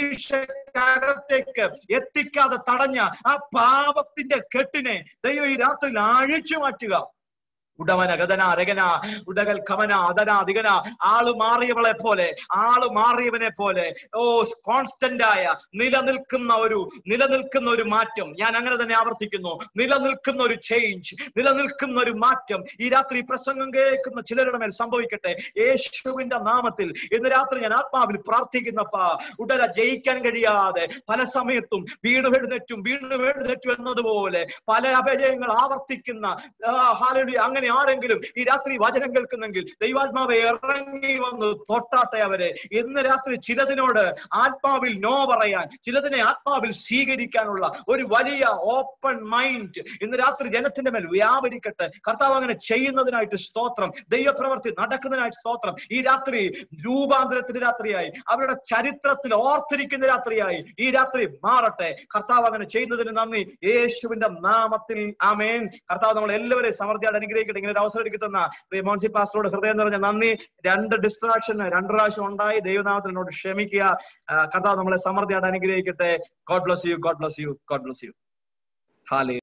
പ്രതീക്ഷക്കകത്തേക്ക് എത്തിക്കാതെ തടഞ്ഞ ആ പാപത്തിന്റെ കെട്ടിനെ ദൈവം ഈ രാത്രിയിൽ അഴിച്ചു മാറ്റുക. ഉടവന ഗതന രഗന ഉടകൽ കമന അതന ദിഗന. ആള് മാറിയവളെ പോലെ, ആള് മാറിയവനെ പോലെ, ഓ കോൺസ്റ്റന്റ് ആയ നിലനിൽക്കുന്ന ഒരു നിലനിൽക്കുന്ന ഒരു മാറ്റം. ഞാൻ അങ്ങനെ തന്നെ ആവർത്തിക്കുന്നു. നിലനിൽക്കുന്ന ഒരു ചേഞ്ച്, നിലനിൽക്കുന്ന ഒരു മാറ്റം ഈ രാത്രി പ്രസംഗം കേൾക്കുന്ന ചിലരുടെ മേൽ സംഭവിക്കട്ടെ യേശുവിന്റെ നാമത്തിൽ. ഇന്ന് രാത്രി ഞാൻ ആത്മാവിൽ പ്രാർത്ഥിക്കുന്നപ്പാ, ഉടല ജയിക്കാൻ കഴിയാതെ പല സമയത്തും വീട് എഴുന്നേറ്റും വീണ്ടും എഴുന്നേറ്റും എന്നതുപോലെ പല അപജയങ്ങൾ ആവർത്തിക്കുന്ന ഹാലേലൂയ അങ്ങനെ അങ്ങനെ ആരെങ്കിലും ഈ രാത്രി വചനം കേൾക്കുന്നെങ്കിൽ ദൈവാത്മാവെ ഇറങ്ങി വന്ന് തൊട്ടാട്ടെ അവരെ. ഇന്ന് രാത്രി ചിലതിനോട് ആത്മാവിൽ നോ പറയാൻ, ചിലതിനെ ആത്മാവിൽ സ്വീകരിക്കാനുള്ള ഒരു വലിയ ഓപ്പൺ മൈൻഡ് ഇന്ന് രാത്രി ജനത്തിന്റെ മേൽ വ്യാപരിക്കട്ടെ. കർത്താവ് അങ്ങനെ ചെയ്യുന്നതിനായിട്ട് സ്തോത്രം. ദൈവപ്രവൃത്തി നടക്കുന്നതിനായിട്ട് സ്തോത്രം. ഈ രാത്രി രൂപാന്തരത്തിന്റെ രാത്രിയായി, അവരുടെ ചരിത്രത്തിൽ ഓർത്തിരിക്കുന്ന രാത്രിയായി ഈ രാത്രി മാറട്ടെ. കർത്താവ് അങ്ങനെ ചെയ്യുന്നതിന് നന്ദി, യേശുവിന്റെ നാമത്തിൽ ആമേൻ. കർത്താവ് നമ്മൾ എല്ലാവരെയും സമൃദ്ധിയായിട്ട് അനുഗ്രഹിക്കട്ടെ. ഇങ്ങനെ ഒരു അവസരം ഒരുക്കി തന്ന മോൻസി പാസ്റ്ററോട് ഹൃദയം നിറഞ്ഞ നന്ദി. രണ്ട് ഡിസ്ട്രാക്ഷൻ രണ്ട് പ്രാവശ്യം ഉണ്ടായി, ദൈവനാമത്തിൽ എന്നോട് ക്ഷമിക്കുക. കർത്താവ് നമ്മളെ സമൃദ്ധിയായിട്ട് അനുഗ്രഹിക്കട്ടെ. God bless you, God bless you, God bless you. ഹാലേ.